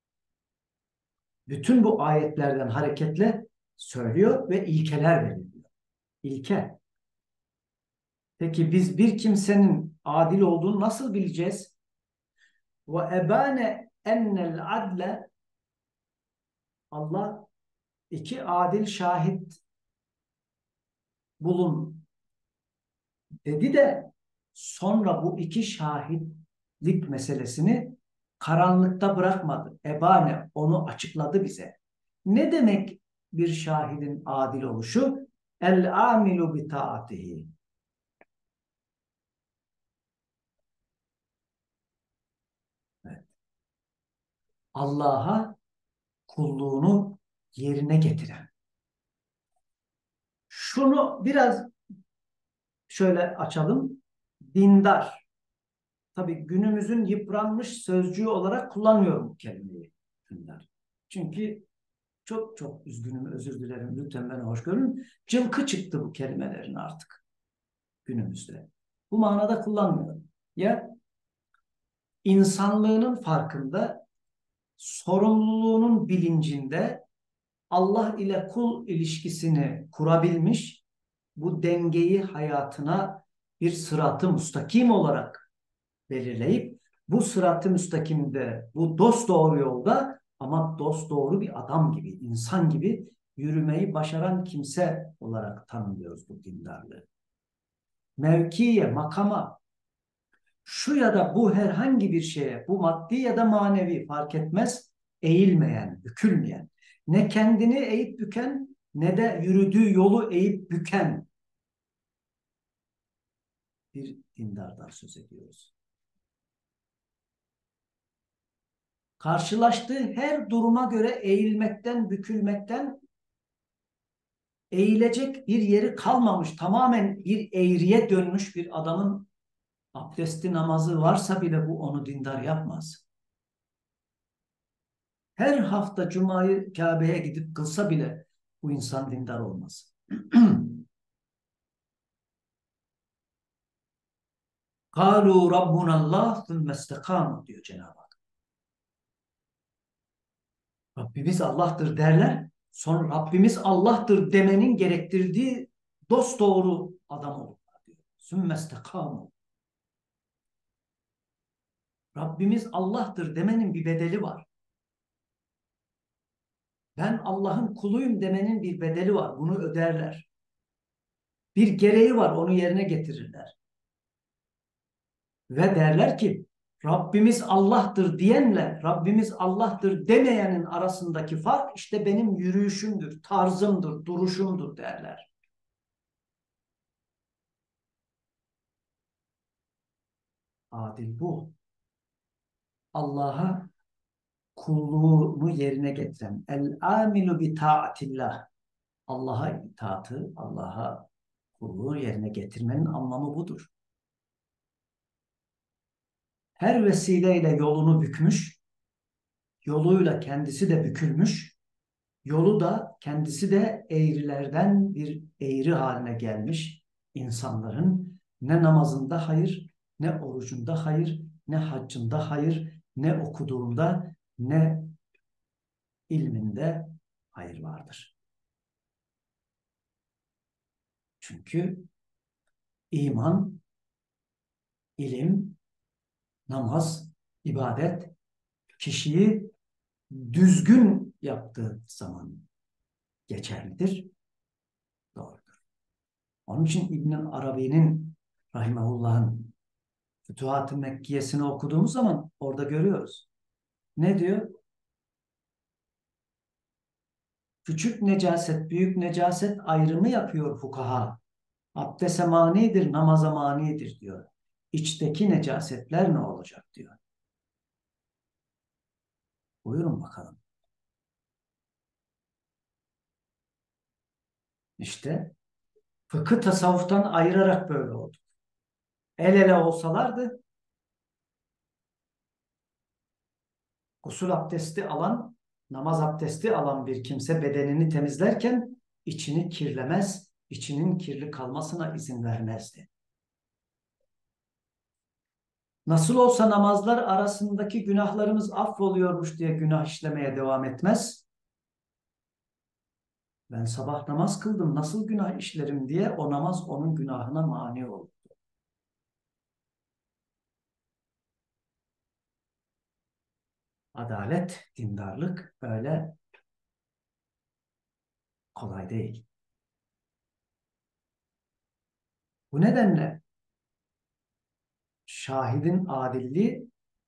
Bütün bu ayetlerden hareketle söylüyor ve ilkeler veriliyor. İlke. Peki biz bir kimsenin adil olduğunu nasıl bileceğiz? Ve ebane ennel adle, Allah iki adil şahit bulun dedi de sonra bu iki şahitlik meselesini karanlıkta bırakmadı. Ebane onu açıkladı bize. Ne demek bir şahidin adil oluşu? El amilu bi taatihi. Evet. Allah'a kulluğunu yerine getiren. Şunu biraz şöyle açalım. Dindar. Tabii günümüzün yıpranmış sözcüğü olarak kullanmıyorum bu kelimeyi. Dindar. Çünkü çok çok üzgünüm, özür dilerim. Lütfen beni hoş görün. Cılkı çıktı bu kelimelerin artık günümüzde. Bu manada kullanmıyorum. Ya insanlığının farkında, sorumluluğunun bilincinde Allah ile kul ilişkisini kurabilmiş, bu dengeyi hayatına bir sırat-ı müstakim olarak belirleyip bu sırat-ı müstakimde, bu dosdoğru yolda ama dosdoğru bir adam gibi, insan gibi yürümeyi başaran kimse olarak tanımlıyoruz bu dindarlığı. Mevkiye, makama, şu ya da bu herhangi bir şeye, bu maddi ya da manevi fark etmez, eğilmeyen, bükülmeyen, ne kendini eğip büken ne de yürüdüğü yolu eğip büken bir dindardan söz ediyoruz. Karşılaştığı her duruma göre eğilmekten, bükülmekten, eğilecek bir yeri kalmamış, tamamen bir eğriye dönmüş bir adamın abdesti, namazı varsa bile bu onu dindar yapmaz. Her hafta Cuma'yı Kabe'ye gidip kılsa bile bu insan dindar olmaz. قَالُوا رَبُّنَا اللّٰهِ ثُمَّ اسْتَقَامُوا diyor Cenab-ı Hak. Rabbimiz Allah'tır derler. Sonra Rabbimiz Allah'tır demenin gerektirdiği dosdoğru adam olurlar diyor. ثُمَّ اسْتَقَامُوا. Rabbimiz Allah'tır demenin bir bedeli var. Ben Allah'ın kuluyum demenin bir bedeli var. Bunu öderler. Bir gereği var. Onu yerine getirirler. Ve derler ki Rabbimiz Allah'tır diyenle Rabbimiz Allah'tır demeyenin arasındaki fark işte benim yürüyüşümdür, tarzımdır, duruşumdur derler. Adil bu. Allah'a kulluğunu yerine getiren el-amilu bi taatillah. Allah'a itaatı, Allah'a kulluğu yerine getirmenin anlamı budur. Her vesileyle yolunu bükmüş, yoluyla kendisi de bükülmüş, yolu da kendisi de eğrilerden bir eğri haline gelmiş insanların ne namazında hayır, ne orucunda hayır, ne haccında hayır, ne okuduğunda, ne ilminde hayır vardır. Çünkü iman, ilim, namaz, ibadet kişiyi düzgün yaptığı zaman geçerlidir, doğrudur. Onun için İbn Arabi'nin rahimehullah'ın Fütuhat-ı Mekkiyesini okuduğumuz zaman orada görüyoruz. Ne diyor? Küçük necaset, büyük necaset ayrımı yapıyor fukaha. Abdeste manidir, namaza manidir diyor. İçteki necasetler ne olacak diyor. Buyurun bakalım. İşte fıkıh tasavvuftan ayırarak böyle oldu. El ele olsalardı gusül abdesti alan, namaz abdesti alan bir kimse bedenini temizlerken içini kirlemez, içinin kirli kalmasına izin vermezdi. Nasıl olsa namazlar arasındaki günahlarımız affoluyormuş diye günah işlemeye devam etmez. Ben sabah namaz kıldım, nasıl günah işlerim diye o namaz onun günahına mani oldu. Adalet, dindarlık öyle kolay değil. Bu nedenle şahidin adilliği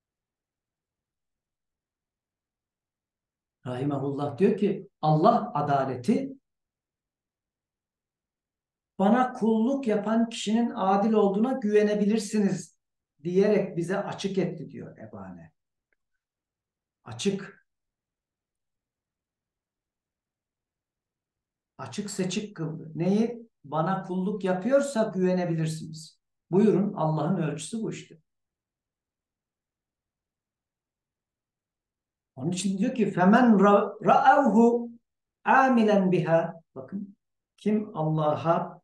rahimahullah diyor ki Allah adaleti bana kulluk yapan kişinin adil olduğuna güvenebilirsiniz diyerek bize açık etti diyor Ebane. Açık, açık seçik kıldı. Neyi? Bana kulluk yapıyorsa güvenebilirsiniz. Buyurun Allah'ın ölçüsü bu işte. Onun için diyor ki femen ra'avhu amilen biha. Bakın kim Allah'a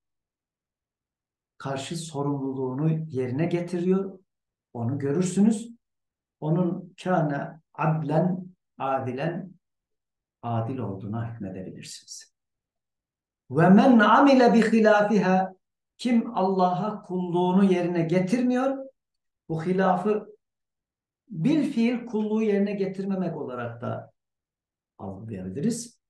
karşı sorumluluğunu yerine getiriyor onu görürsünüz. Onun kâne adlen adilen adil olduğuna hükmedebilirsiniz. Ve men amile bi hilafiha kim Allah'a kulluğunu yerine getirmiyor bu hilafı bir fiil kulluğu yerine getirmemek olarak da algılayabiliriz.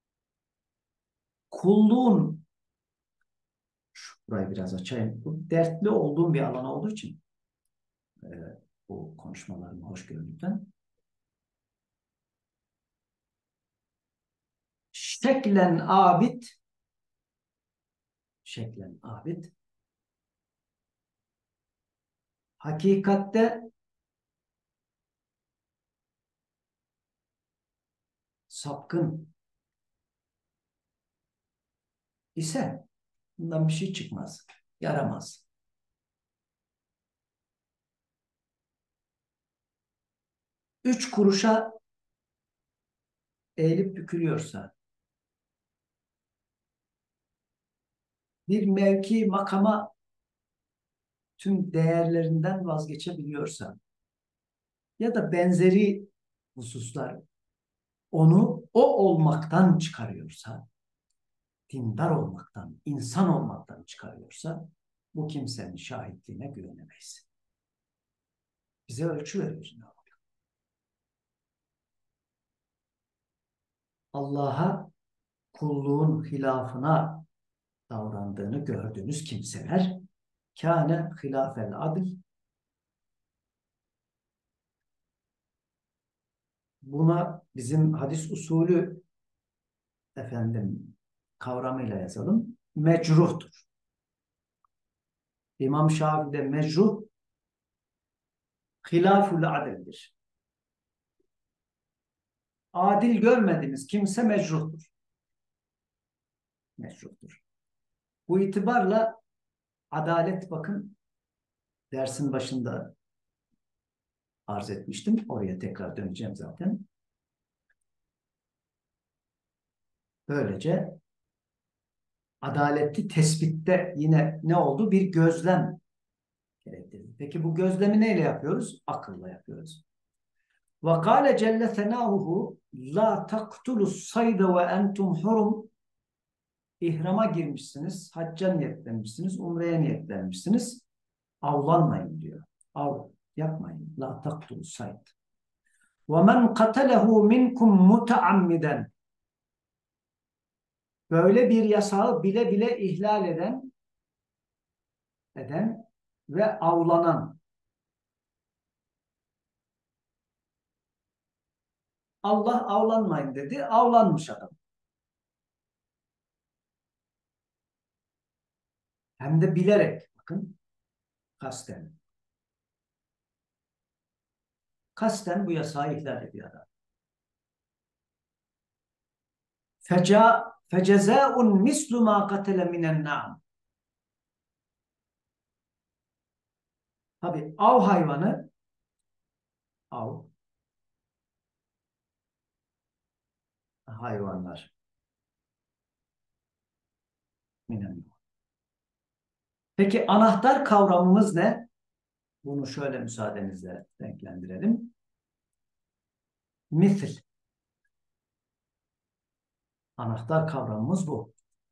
Kulluğun burayı biraz açayım. Bu dertli olduğum bir alan olduğu için bu konuşmalarımı hoş görün lütfen. Şeklen abid, şeklen abid, hakikatte sapkın ise bundan bir şey çıkmaz, yaramaz. Üç kuruşa eğilip bükülüyorsa, bir mevki makama tüm değerlerinden vazgeçebiliyorsa ya da benzeri hususlar onu o olmaktan çıkarıyorsa, dindar olmaktan, insan olmaktan çıkarıyorsa bu kimsenin şahitliğine güvenemeyiz. Bize ölçü veriyor. Allah'a kulluğun hilafına davrandığını gördüğünüz kimseler kâne hilâfel adil. Buna bizim hadis usulü kavramıyla yazalım. Mecruhtur. İmam Şafii'de mecruh hilaful adildir. Adil görmediğimiz kimse mecruhtur. Mecruhtur. Bu itibarla adalet, bakın, dersin başında arz etmiştim. Oraya tekrar döneceğim zaten. Böylece adaletli tespitte yine ne oldu? Bir gözlem gerektirir. Peki bu gözlemi neyle yapıyoruz? Akılla yapıyoruz. وَقَالَ جَلَّ ثَنَاهُهُ لَا تَقْتُلُوا الصَّيْدَ وَاَنْتُمْ حُرُمْ. İhrama girmişsiniz, hacca niyetlenmişsiniz, umreye niyetlenmişsiniz. Avlanmayın diyor. Av yapmayın. لَا تَقْتُلُوا الصَّيْدَ. وَمَنْ قَتَلَهُ مِنْكُمْ مُتَعَمِّدًا. Böyle bir yasağı bile bile ihlal eden ve avlanan. Allah avlanmayın dedi, avlanmış adam. Hem de bilerek, bakın, kasten. Kasten bu yasağı ihlal ediyor adam. فَجَزَاءٌ مِسْلُ مَا قَتَلَ مِنَ النَّعَمِ. Tabi av hayvanı, av hayvanlar. Minen. Peki anahtar kavramımız ne? Bunu şöyle müsaadenizle renklendirelim. Misl. Anahtar kavramımız bu.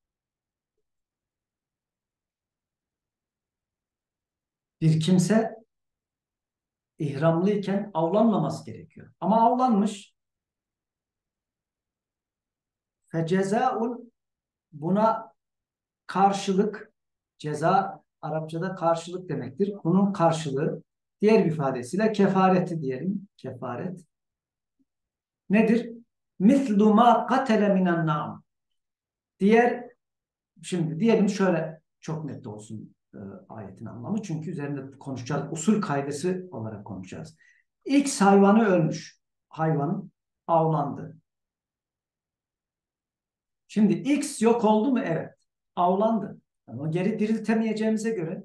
Bir kimse ihramlıyken avlanmaması gerekiyor. Ama avlanmış. Fecezaun, buna karşılık, ceza Arapçada karşılık demektir. Bunun karşılığı, diğer bir ifadesiyle kefareti diyelim. Kefaret. Nedir? Mislu ma katele minen nam. Şimdi diyelim şöyle, çok net olsun ayetin anlamı. Çünkü üzerinde konuşacağız. Usul kaidesi olarak konuşacağız. X hayvanı ölmüş. Hayvan avlandı. Şimdi X yok oldu mu? Evet. Avlandı. Ama geri diriltemeyeceğimize göre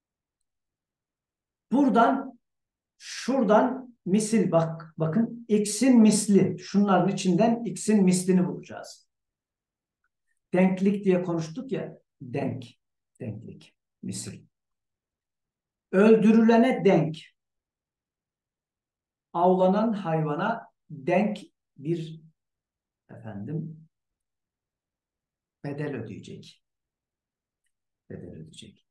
şuradan misil, bakın, X'in misli. Şunların içinden X'in mislini bulacağız. Denklik diye konuştuk ya. Denklik. Misil. Öldürülene denk. Avlanan hayvana denk bir bedel ödeyecek. Bedel ödeyecek.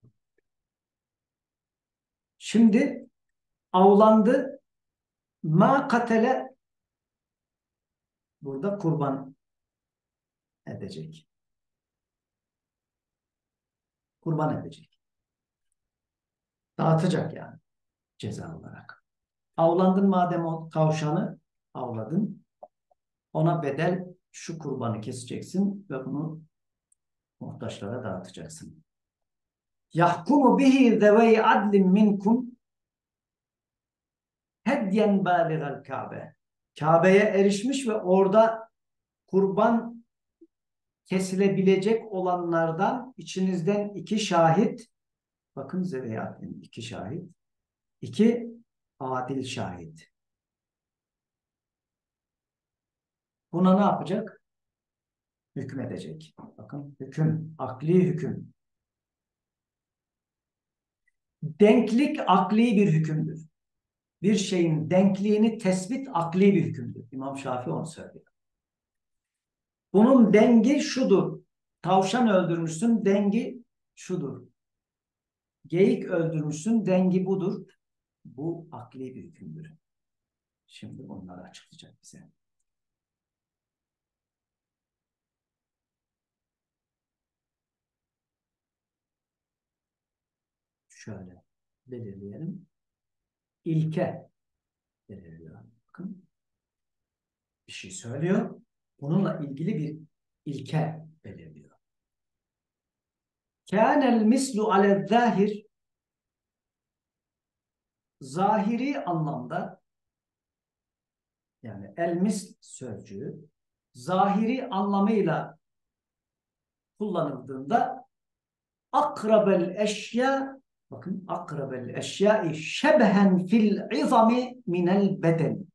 Şimdi avlandı. Ma katele, burada kurban edecek. Kurban edecek. Dağıtacak yani. ceza olarak. Avlandın madem o tavşanı avladın. Ona bedel şu kurbanı keseceksin ve bunu muhtaçlara dağıtacaksın. Yahkumu bihi zevey adlin minkum hedyen bâligal Kabe. Kabe'ye erişmiş ve orada kurban kesilebilecek olanlardan içinizden iki şahit, bakın zevey adlin, iki şahit, iki adil şahit. Buna ne yapacak? Hükmedecek. Bakın hüküm, akli hüküm. Denklik akli bir hükümdür. Bir şeyin denkliğini tespit akli bir hükümdür. İmam Şafii onu söylüyor. Bunun dengi şudur. Tavşan öldürmüşsün, dengi şudur. Geyik öldürmüşsün, dengi budur. Bu akli bir hükümdür. Şimdi onları açıklayacak bize. Şöyle belirleyelim. İlke belirliyor. Bakın bir şey söylüyor. Bununla ilgili bir ilke belirliyor. Kânel mislu ale zahir, zahiri anlamda, yani el misl sözcüğü zahiri anlamıyla kullanıldığında akrabel eşya, bakın akrabel eşyai şebhen fil izami minel beden,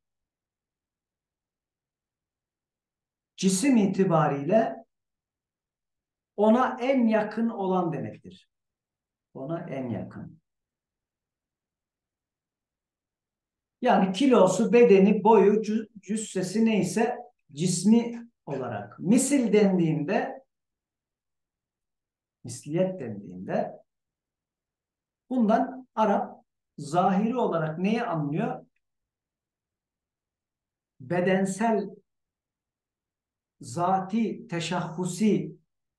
cisim itibariyle ona en yakın olan demektir. Ona en yakın. Yani kilosu, bedeni, boyu, cüssesi neyse cismi olarak. Misil dendiğinde, misliyet dendiğinde bundan Arap zahiri olarak neyi anlıyor? Bedensel, zati, teşahhusi,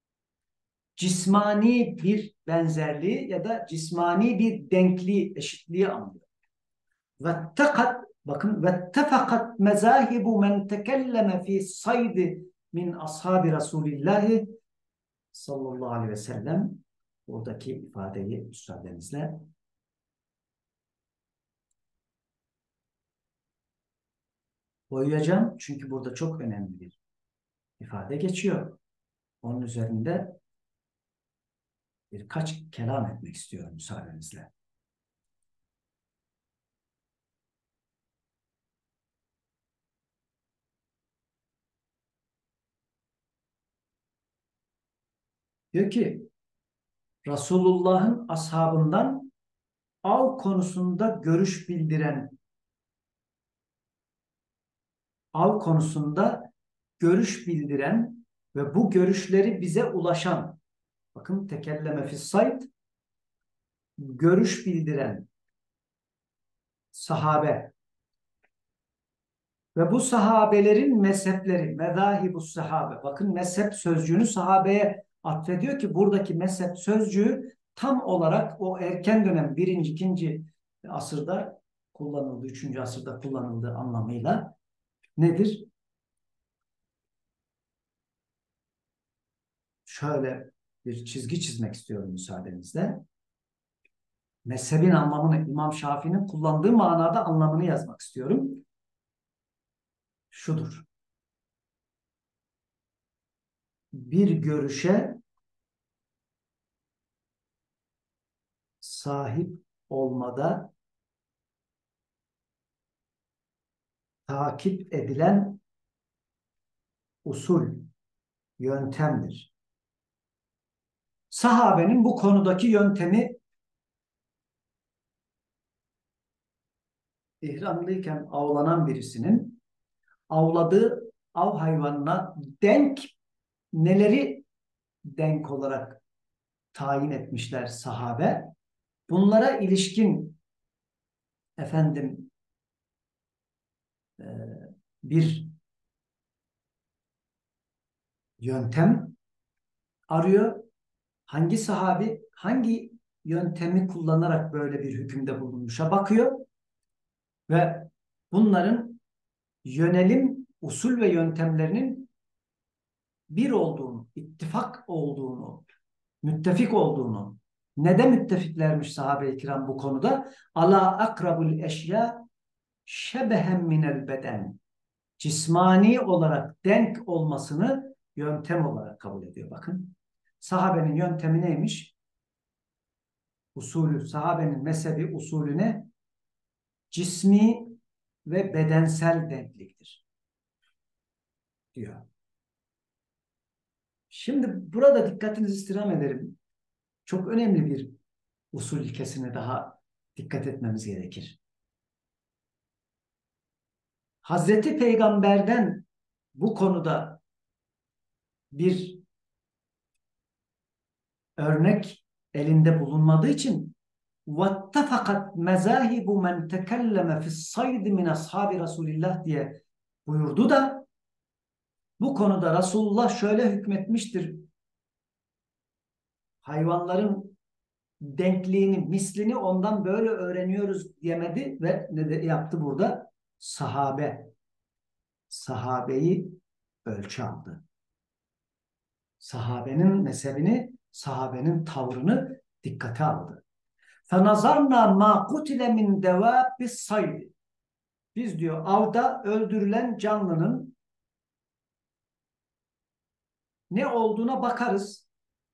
cismani bir benzerliği ya da cismani bir denkliği, eşitliği anlıyor. Vettekat, bakın vettefakat mezahibu men tekelleme fi saydi min ashabi Resulillahi sallallahu aleyhi ve sellem. Buradaki ifadeyi müsaadenizle boyayacağım. Çünkü burada çok önemli bir ifade geçiyor. Onun üzerinde birkaç kelam etmek istiyorum müsaadenizle. Diyor ki Resulullah'ın ashabından av konusunda görüş bildiren, av konusunda görüş bildiren ve bu görüşleri bize ulaşan, bakın tekelleme fissayd, görüş bildiren sahabe ve bu sahabelerin mezhepleri, medahibus sahabe, bakın mezhep sözcüğünü sahabeye atfediyor ki buradaki mezhep sözcüğü tam olarak o erken dönem birinci, ikinci asırda kullanıldı, üçüncü asırda kullanıldığı anlamıyla nedir? Şöyle bir çizgi çizmek istiyorum müsaadenizle. Mezhebin anlamını, İmam Şafii'nin kullandığı manada anlamını yazmak istiyorum. Şudur. Bir görüşe sahip olmada takip edilen usul, yöntemdir. Sahabenin bu konudaki yöntemi ihramlıyken avlanan birisinin avladığı av hayvanına denk, neleri denk olarak tayin etmişler sahabe. Bunlara ilişkin efendim e, bir yöntem arıyor. Hangi sahabi, hangi yöntemi kullanarak böyle bir hükümde bulunmuşa bakıyor ve bunların yönelim, usul ve yöntemlerinin bir olduğunu, ittifak olduğunu, müttefik olduğunu. Ne de müttefiklermiş sahabe-i kiram bu konuda? Ala akrabul eşya şebehen minel beden. Cismani olarak denk olmasını yöntem olarak kabul ediyor. Bakın. Sahabenin yöntemi neymiş? Usulü, sahabenin mezhebi usulü ne? Cismi ve bedensel denkliktir diyor. Şimdi burada dikkatinizi istirham ederim. Çok önemli bir usul ilkesine daha dikkat etmemiz gerekir. Hazreti Peygamber'den bu konuda bir örnek elinde bulunmadığı için وَاتَّفَقَتْ مَزَاهِبُ مَنْ تَكَلَّمَ فِي الصَّيْدِ مِنْ أَصْحَابِ Resulillah diye buyurdu da bu konuda Resulullah şöyle hükmetmiştir. Hayvanların denkliğini, mislini ondan böyle öğreniyoruz diyemedi ve ne de yaptı burada? Sahabeyi ölçü aldı. Sahabenin mezhebini, sahabenin tavrını dikkate aldı. فَنَظَرْنَا مَا قُتِلَ مِنْ دَوَابِ الصَّيْدِ. Biz diyor avda öldürülen canlının ne olduğuna bakarız.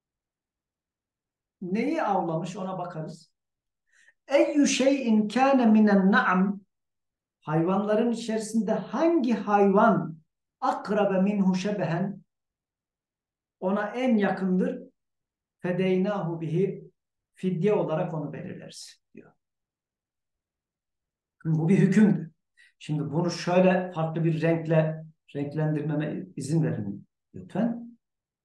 Neyi avlamış ona bakarız. Eyyü şeyin kâne minen na'am. Hayvanların içerisinde hangi hayvan akrabe minhu şebehen ona en yakındır? Fedeynahu bihi, fidye olarak onu belirleriz diyor. Bu bir hükümdür. Şimdi bunu şöyle farklı bir renkle renklendirmeme izin verin lütfen.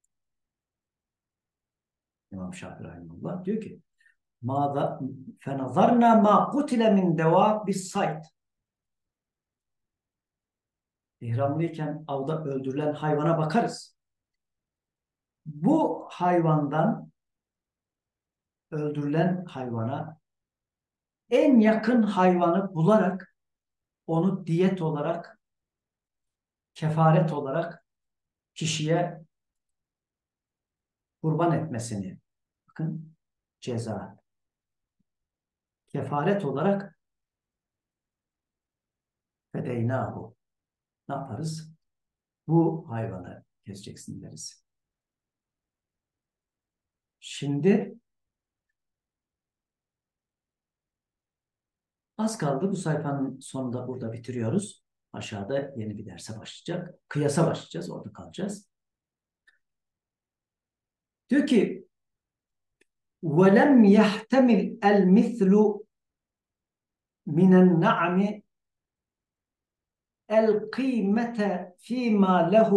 İmam Şafii rahimehullah diyor ki: "Mâza fenazarna ma kutile min devâbis sayd." İhramlıyken avda öldürülen hayvana bakarız. Bu hayvandan öldürülen hayvana en yakın hayvanı bularak onu diyet olarak, kefaret olarak kişiye kurban etmesini, bakın ceza, kefaret olarak fedeynahu, ne yaparız? Bu hayvanı keseceksin deriz. Şimdi az kaldı. Bu sayfanın sonunda burada bitiriyoruz. Aşağıda yeni bir derse başlayacak. Kıyasa başlayacağız. Orada kalacağız. Diyor ki وَلَمْ يَحْتَمِلْ الْمِثْلُ مِنَ النَّعَمِ الْقِيمَةَ فِي مَا لَهُ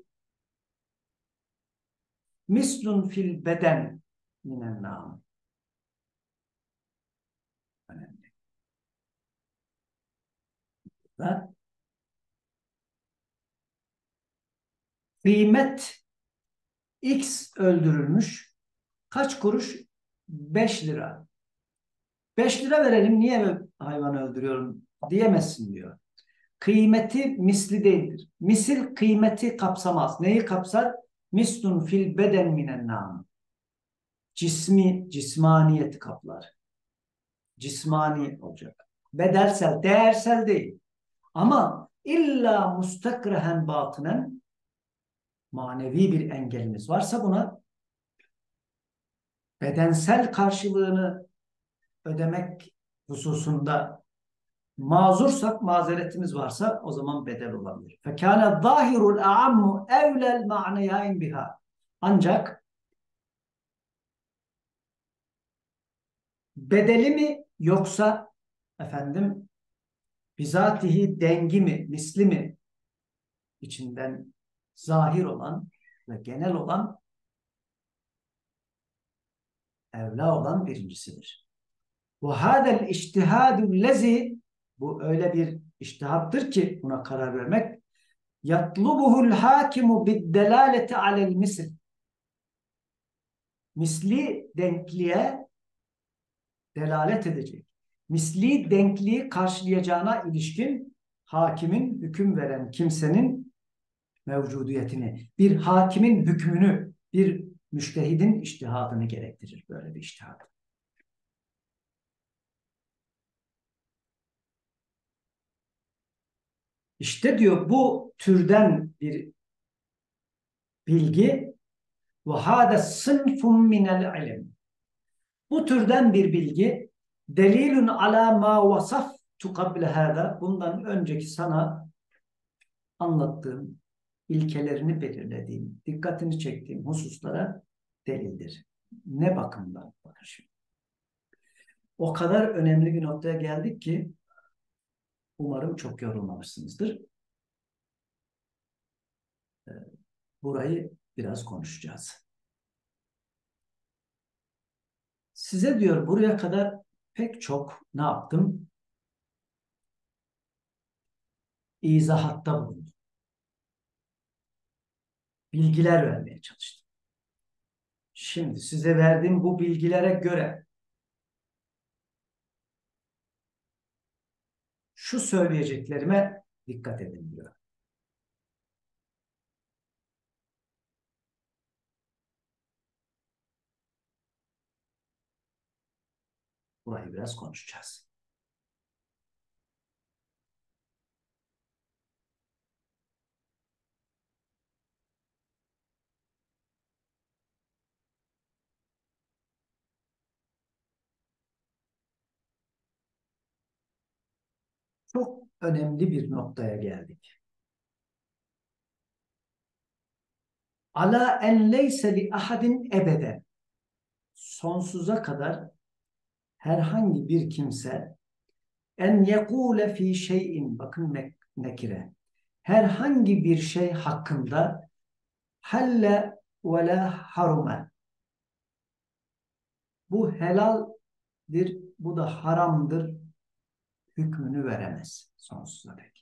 مِثْلٌ فِي الْبَدَنِ مِنَ النَّعَمِ. Önemli. Ve kıymet X öldürülmüş. Kaç kuruş? 5 lira. 5 lira verelim, niye hayvanı öldürüyorum diyemezsin diyor. Kıymeti misli değildir. Misil kıymeti kapsamaz. Neyi kapsar? Mislun fil beden minen nam. Cismaniyeti kaplar. Cismani olacak. Bedelsel, değersel değil. Ama illa mustakrehen batınen, manevi bir engelimiz varsa buna, bedensel karşılığını ödemek hususunda mazursak, mazeretimiz varsa o zaman bedel olabilir. Fekâne zâhirul a'ammu evlel ma'neyayn biha. Ancak bedeli mi yoksa efendim bizatihi dengi mi, misli mi içinden zahir olan ve genel olan, evla olan birincisidir. Ve hâzel içtihâdü lezi, bu öyle bir içtihattır ki buna karar vermek, yatlubuhul hakimu biddelaleti alel misil. Misli denkliğe delalet edecek. Misli denkliği karşılayacağına ilişkin hakimin, hüküm veren kimsenin mevcudiyetini, bir hakimin hükmünü, bir müştehidin içtihadını gerektirir böyle bir içtihad. İşte diyor bu türden bir bilgi ve hâde sınfun minel ilim. Bu türden bir bilgi delilun ala ma vasaftu kable hâda. Bundan önceki sana anlattığım, ilkelerini belirlediğim, dikkatini çektiğim hususlara delildir. Ne bakımdan? Bakın şimdi. O kadar önemli bir noktaya geldik ki umarım çok yorulmamışsınızdır. Burayı biraz konuşacağız. Size diyor buraya kadar pek çok ne yaptım? İzahatta bulundum. Bilgiler vermeye çalıştım. Şimdi size verdiğim bu bilgilere göre şu söyleyeceklerime dikkat edin diyor. Burayı biraz konuşacağız. Çok önemli bir noktaya geldik. Ala en leyse li ahadin ebeden. Sonsuza kadar herhangi bir kimse en yekule fi şeyin, bakın nekire, herhangi bir şey hakkında halle ve la harume, bu helaldir, bu da haramdır hükmünü veremez sonsuza dek.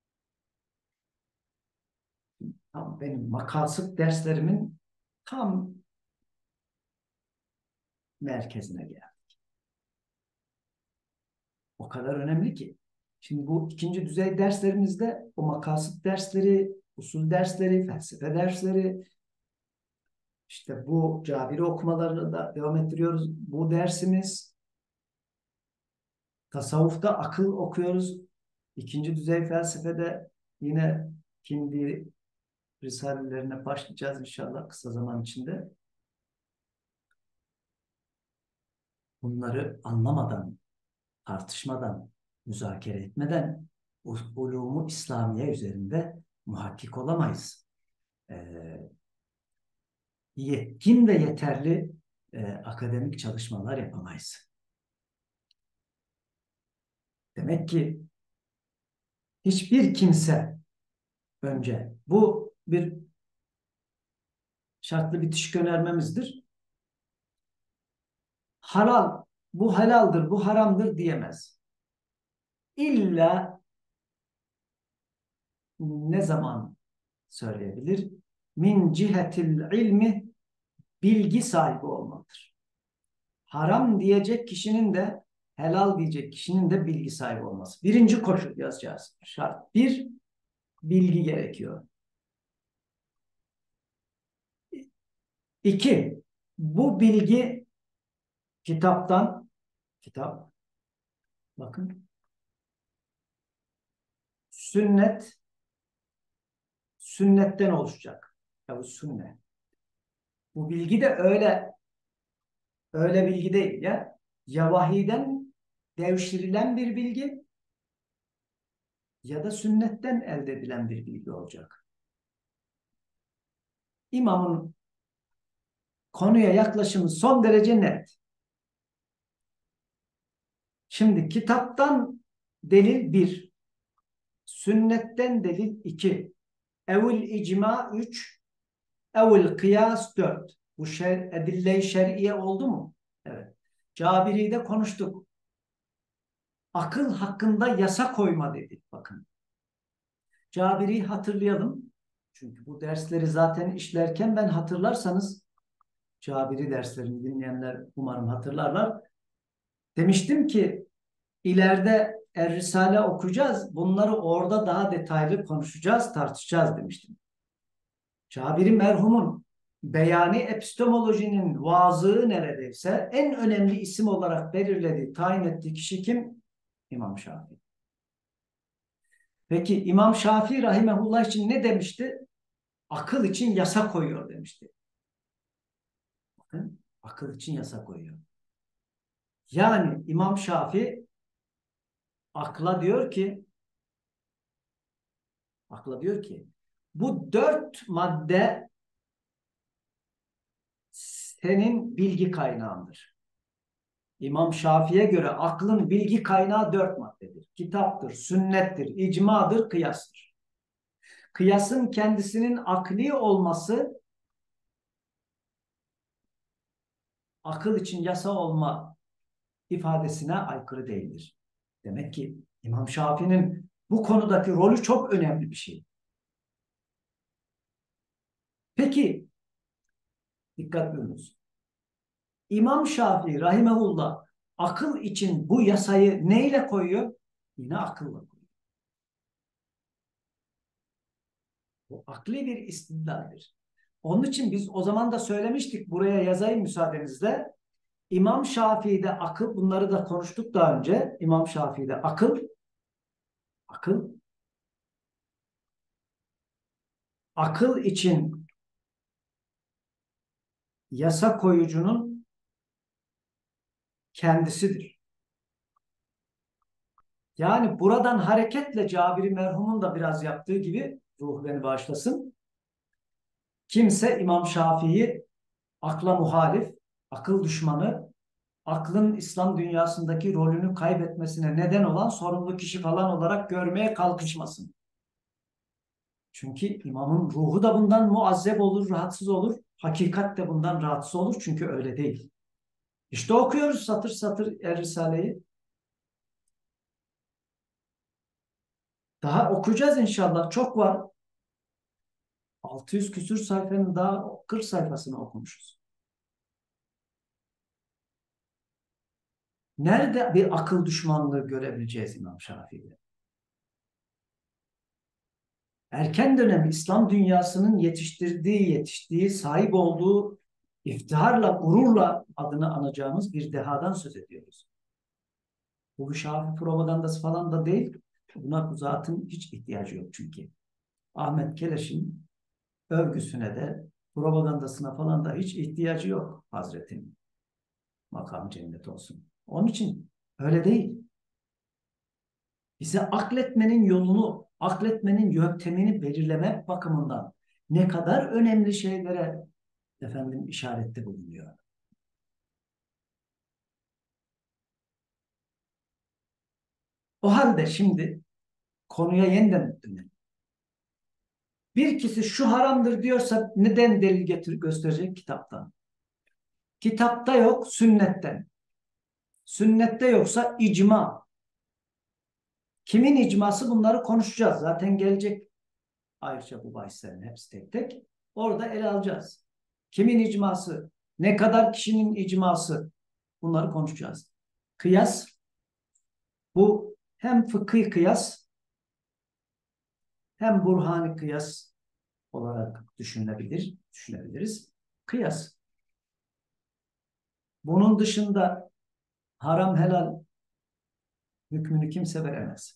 Tam benim makasıt derslerimin tam merkezine geldi. O kadar önemli ki. Şimdi bu ikinci düzey derslerimizde o makasıt dersleri, usul dersleri, felsefe dersleri, işte bu Cabiri okumalarını da devam ettiriyoruz. Bu dersimiz tasavvufta akıl okuyoruz. İkinci düzey felsefede yine Kindi risalelerine başlayacağız inşallah kısa zaman içinde. Bunları anlamadan, tartışmadan, müzakere etmeden ulumu İslamiye üzerinde muhakkik olamayız. Yetkin ve yeterli akademik çalışmalar yapamayız. Demek ki hiçbir kimse önce bu bir şartlı bitişik önermemizdir. Halal, bu helaldir, bu haramdır diyemez. İlla ne zaman söyleyebilir? Min cihetil ilmi, bilgi sahibi olmalıdır. Haram diyecek kişinin de helal diyecek kişinin de bilgi sahibi olması. Birinci koşul yazacağız. Şart. Bir, bilgi gerekiyor. İki, bu bilgi kitaptan, kitap, bakın, sünnetten oluşacak. Ya bu sünnet. Bu bilgi de öyle bilgi değil ya. Ya vahiyden devşirilen bir bilgi ya da sünnetten elde edilen bir bilgi olacak. İmamın konuya yaklaşımı son derece net. Şimdi kitaptan delil 1, sünnetten delil 2, evil icma 3, evil kıyas 4. Bu edille-i şer'iye oldu mu? Evet. Cabiri'de konuştuk. Akıl hakkında yasa koyma dedik. Bakın. Cabiri'yi hatırlayalım. Çünkü bu dersleri zaten işlerken ben hatırlarsanız Cabiri derslerini dinleyenler umarım hatırlarlar. Demiştim ki ileride Er-Risale okuyacağız. Bunları orada daha detaylı konuşacağız, tartışacağız demiştim. Cabir merhumun beyani epistemolojinin vazığı neredeyse en önemli isim olarak belirlediği, tayin ettiği kişi kim? İmam Şafii. Peki İmam Şafii rahimehullah için ne demişti? Akıl için yasa koyuyor demişti. Bakın, akıl için yasa koyuyor. Yani İmam Şafii akla diyor ki, bu 4 madde senin bilgi kaynağındır. İmam Şafii'ye göre aklın bilgi kaynağı 4 maddedir. Kitaptır, sünnettir, icmadır, kıyastır. Kıyasın kendisinin akli olması akıl için yasa olma ifadesine aykırı değildir. Demek ki İmam Şafii'nin bu konudaki rolü çok önemli bir şey. Peki, dikkat buyurunuz. İmam Şafii rahimehullah akıl için bu yasayı neyle koyuyor? Yine akılla koyuyor. Bu akli bir istidlaldir. Onun için biz o zaman da söylemiştik, buraya yazayım müsaadenizle. İmam Şafii'de akıl, bunları da konuştuk daha önce. İmam Şafii'de akıl, akıl için yasa koyucunun kendisidir. Yani buradan hareketle Cabir merhumun da biraz yaptığı gibi, ruh beni bağışlasın, kimse İmam Şafii'yi akla muhalif, akıl düşmanı, aklın İslam dünyasındaki rolünü kaybetmesine neden olan sorumlu kişi falan olarak görmeye kalkışmasın. Çünkü imamın ruhu da bundan muazzeb olur, rahatsız olur. Hakikat de bundan rahatsız olur çünkü öyle değil. İşte okuyoruz satır satır Er-Risale'yi. Daha okuyacağız inşallah. Çok var. 600 küsür sayfanın daha 40 sayfasını okumuşuz. Nerede bir akıl düşmanlığı görebileceğiz İmam Şafii'de? Erken dönem İslam dünyasının yetiştiği, sahip olduğu iftiharla, gururla adını anacağımız bir dehadan söz ediyoruz. Bu Şafii propagandası falan da değil. Buna bu zatın hiç ihtiyacı yok çünkü. Ahmet Keleş'in övgüsüne de propagandasına falan da hiç ihtiyacı yok Hazretin. Makam cennet olsun. Onun için öyle değil. Bize akletmenin yolunu, akletmenin yöntemini belirlemek bakımından ne kadar önemli şeylere işarette bulunuyor. O halde şimdi konuya yeniden dönelim. Bir kişi şu haramdır diyorsa neden delil gösterecek? Kitaptan. Kitapta yok, sünnetten. Sünnette yoksa icma. Kimin icması, bunları konuşacağız. Zaten gelecek ayrıca bu bahislerin hepsi tek tek. Orada ele alacağız. Kimin icması, ne kadar kişinin icması, bunları konuşacağız. Kıyas, bu hem fıkhi kıyas hem burhani kıyas olarak düşünebiliriz. Kıyas. Bunun dışında haram helal hükmünü kimse veremez.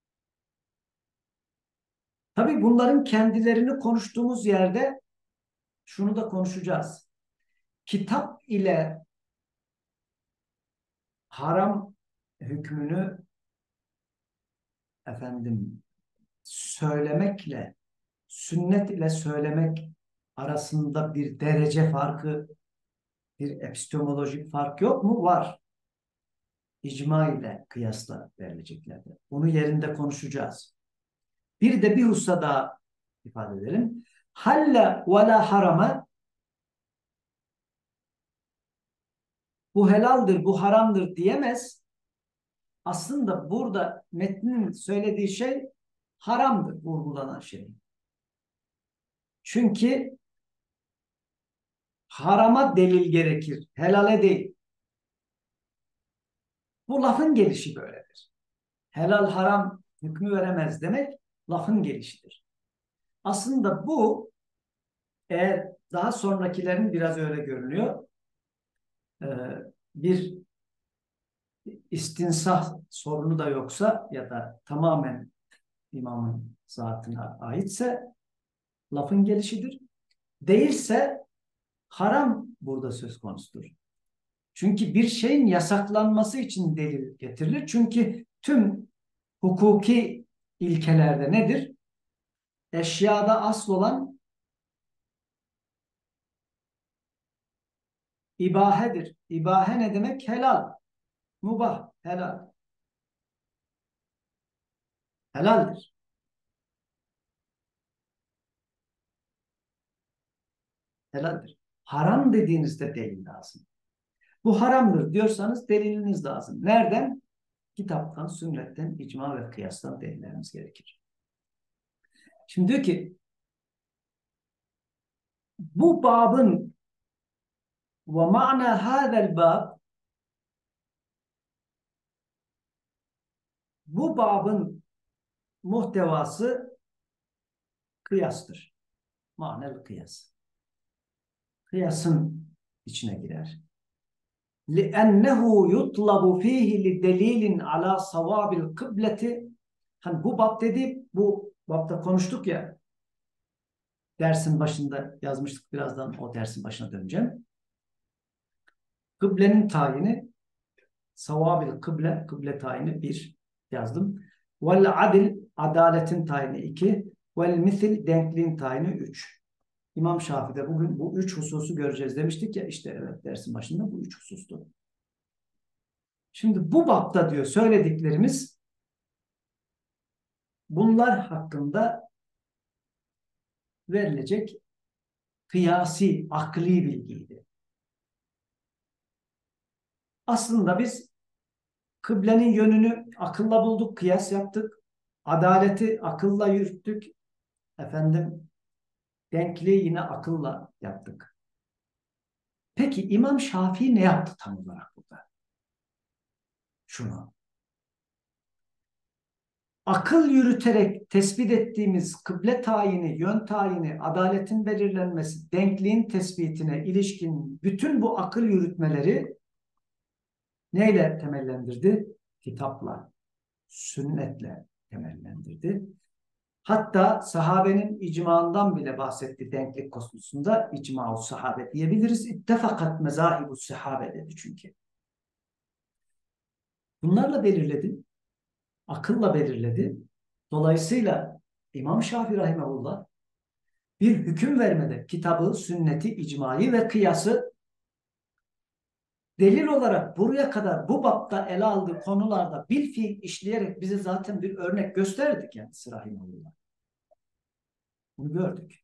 Tabii bunların kendilerini konuştuğumuz yerde şunu da konuşacağız. Kitap ile haram hükmünü söylemekle sünnet ile söylemek arasında bir derece farkı, bir epistemolojik fark yok mu? Var. İcma ile kıyasla verileceklerdir. Bunu yerinde konuşacağız. Bir de bir hususa daha ifade edelim. Halle ve la harama, bu helaldir, bu haramdır diyemez. Aslında burada metnin söylediği şey haramdır, vurgulanan şey. Çünkü harama delil gerekir, helale değil. Bu lafın gelişi böyledir. Helal haram hükmü veremez demek lafın gelişidir. Aslında bu eğer daha sonrakilerin biraz öyle görünüyor. e, Bir istinsah sorunu da yoksa ya da tamamen imamın zatına aitse lafın gelişidir. Değilse haram burada söz konusudur. Çünkü bir şeyin yasaklanması için delil getirilir. Çünkü tüm hukuki ilkelerde nedir? Eşyada asıl olan ibahedir. İbahe ne demek? Helal. Mubah, helal. Helaldir. Helaldir. Haram dediğinizde delil lazım. Bu haramdır diyorsanız deliliniz lazım. Nereden? Kitaptan, sünnetten, icma ve kıyastan delillerimiz gerekir. Şimdi diyor ki bu babın ve ma'na hâzel bab, bu babın muhtevası kıyastır. Manel kıyas. Kıyasın içine girer. لِأَنَّهُ يُطْلَبُ ف۪يهِ لِدَل۪يلٍ عَلَى صَوَابِ الْقِبْلَةِ. Hani bu bab dedi, bu babda konuştuk ya, dersin başında yazmıştık, birazdan o dersin başına döneceğim. Kıblenin tayini, savabil kıble, kıble tayini 1 yazdım. Vel adil, adaletin tayini 2. Vel misil, denkliğin tayini 3. İmam Şafii'de bugün bu 3 hususu göreceğiz demiştik ya, işte evet, dersin başında bu 3 husustu. Şimdi bu bapta diyor söylediklerimiz bunlar hakkında verilecek kıyasi, akli bilgiydi. Aslında biz kıblenin yönünü akılla bulduk, kıyas yaptık. Adaleti akılla yürüttük. Efendim, denkliği yine akılla yaptık. Peki İmam Şafii ne yaptı tam olarak burada? Şunu. Akıl yürüterek tespit ettiğimiz kıble tayini, yön tayini, adaletin belirlenmesi, denkliğin tespitine ilişkin bütün bu akıl yürütmeleri neyle temellendirdi? Kitapla, sünnetle temellendirdi. Hatta sahabenin icmaından bile bahsetti denklik konusunda. İcma-u sahabe diyebiliriz. İttefakat mezahibu sahabe dedi çünkü. Bunlarla belirledi. Akılla belirledi. Dolayısıyla İmam Şafii rahimehullah bir hüküm vermede kitabı, sünneti, icmayı ve kıyası delil olarak buraya kadar bu bapta ele aldığı konularda bir fiil işleyerek bize zaten bir örnek gösterdi kendisi rahimehullah. Bunu gördük.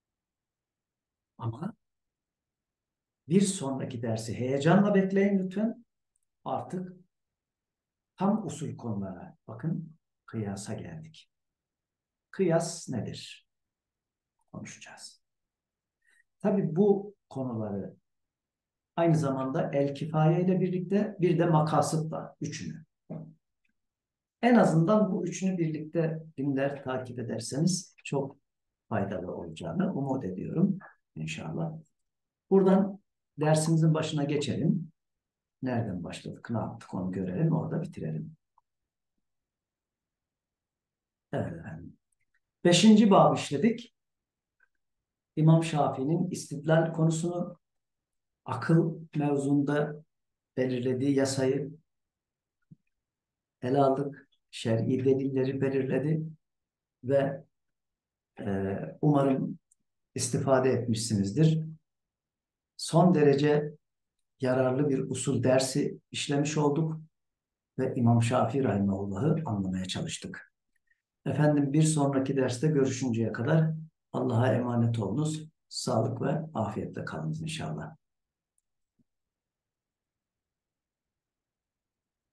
Ama bir sonraki dersi heyecanla bekleyin lütfen. Artık tam usul konulara bakın, kıyasa geldik. Kıyas nedir? Konuşacağız. Tabii bu konuları aynı zamanda el kifaye ile birlikte bir de makasıtla üçünü. En azından bu üçünü birlikte dinler, takip ederseniz çok faydalı olacağını umut ediyorum inşallah. Buradan dersimizin başına geçelim. Nereden başladık, ne yaptık onu görelim, orada bitirelim. Evet efendim. 5. bab işledik. İmam Şafii'nin istidlal konusunu, akıl mevzunda belirlediği yasayı ele aldık. Şer'i delilleri belirledi ve umarım istifade etmişsinizdir. Son derece yararlı bir usul dersi işlemiş olduk ve İmam Şafii rahimehullah'ı anlamaya çalıştık. Efendim, bir sonraki derste görüşünceye kadar Allah'a emanet olunuz. Sağlık ve afiyetle kalınız inşallah.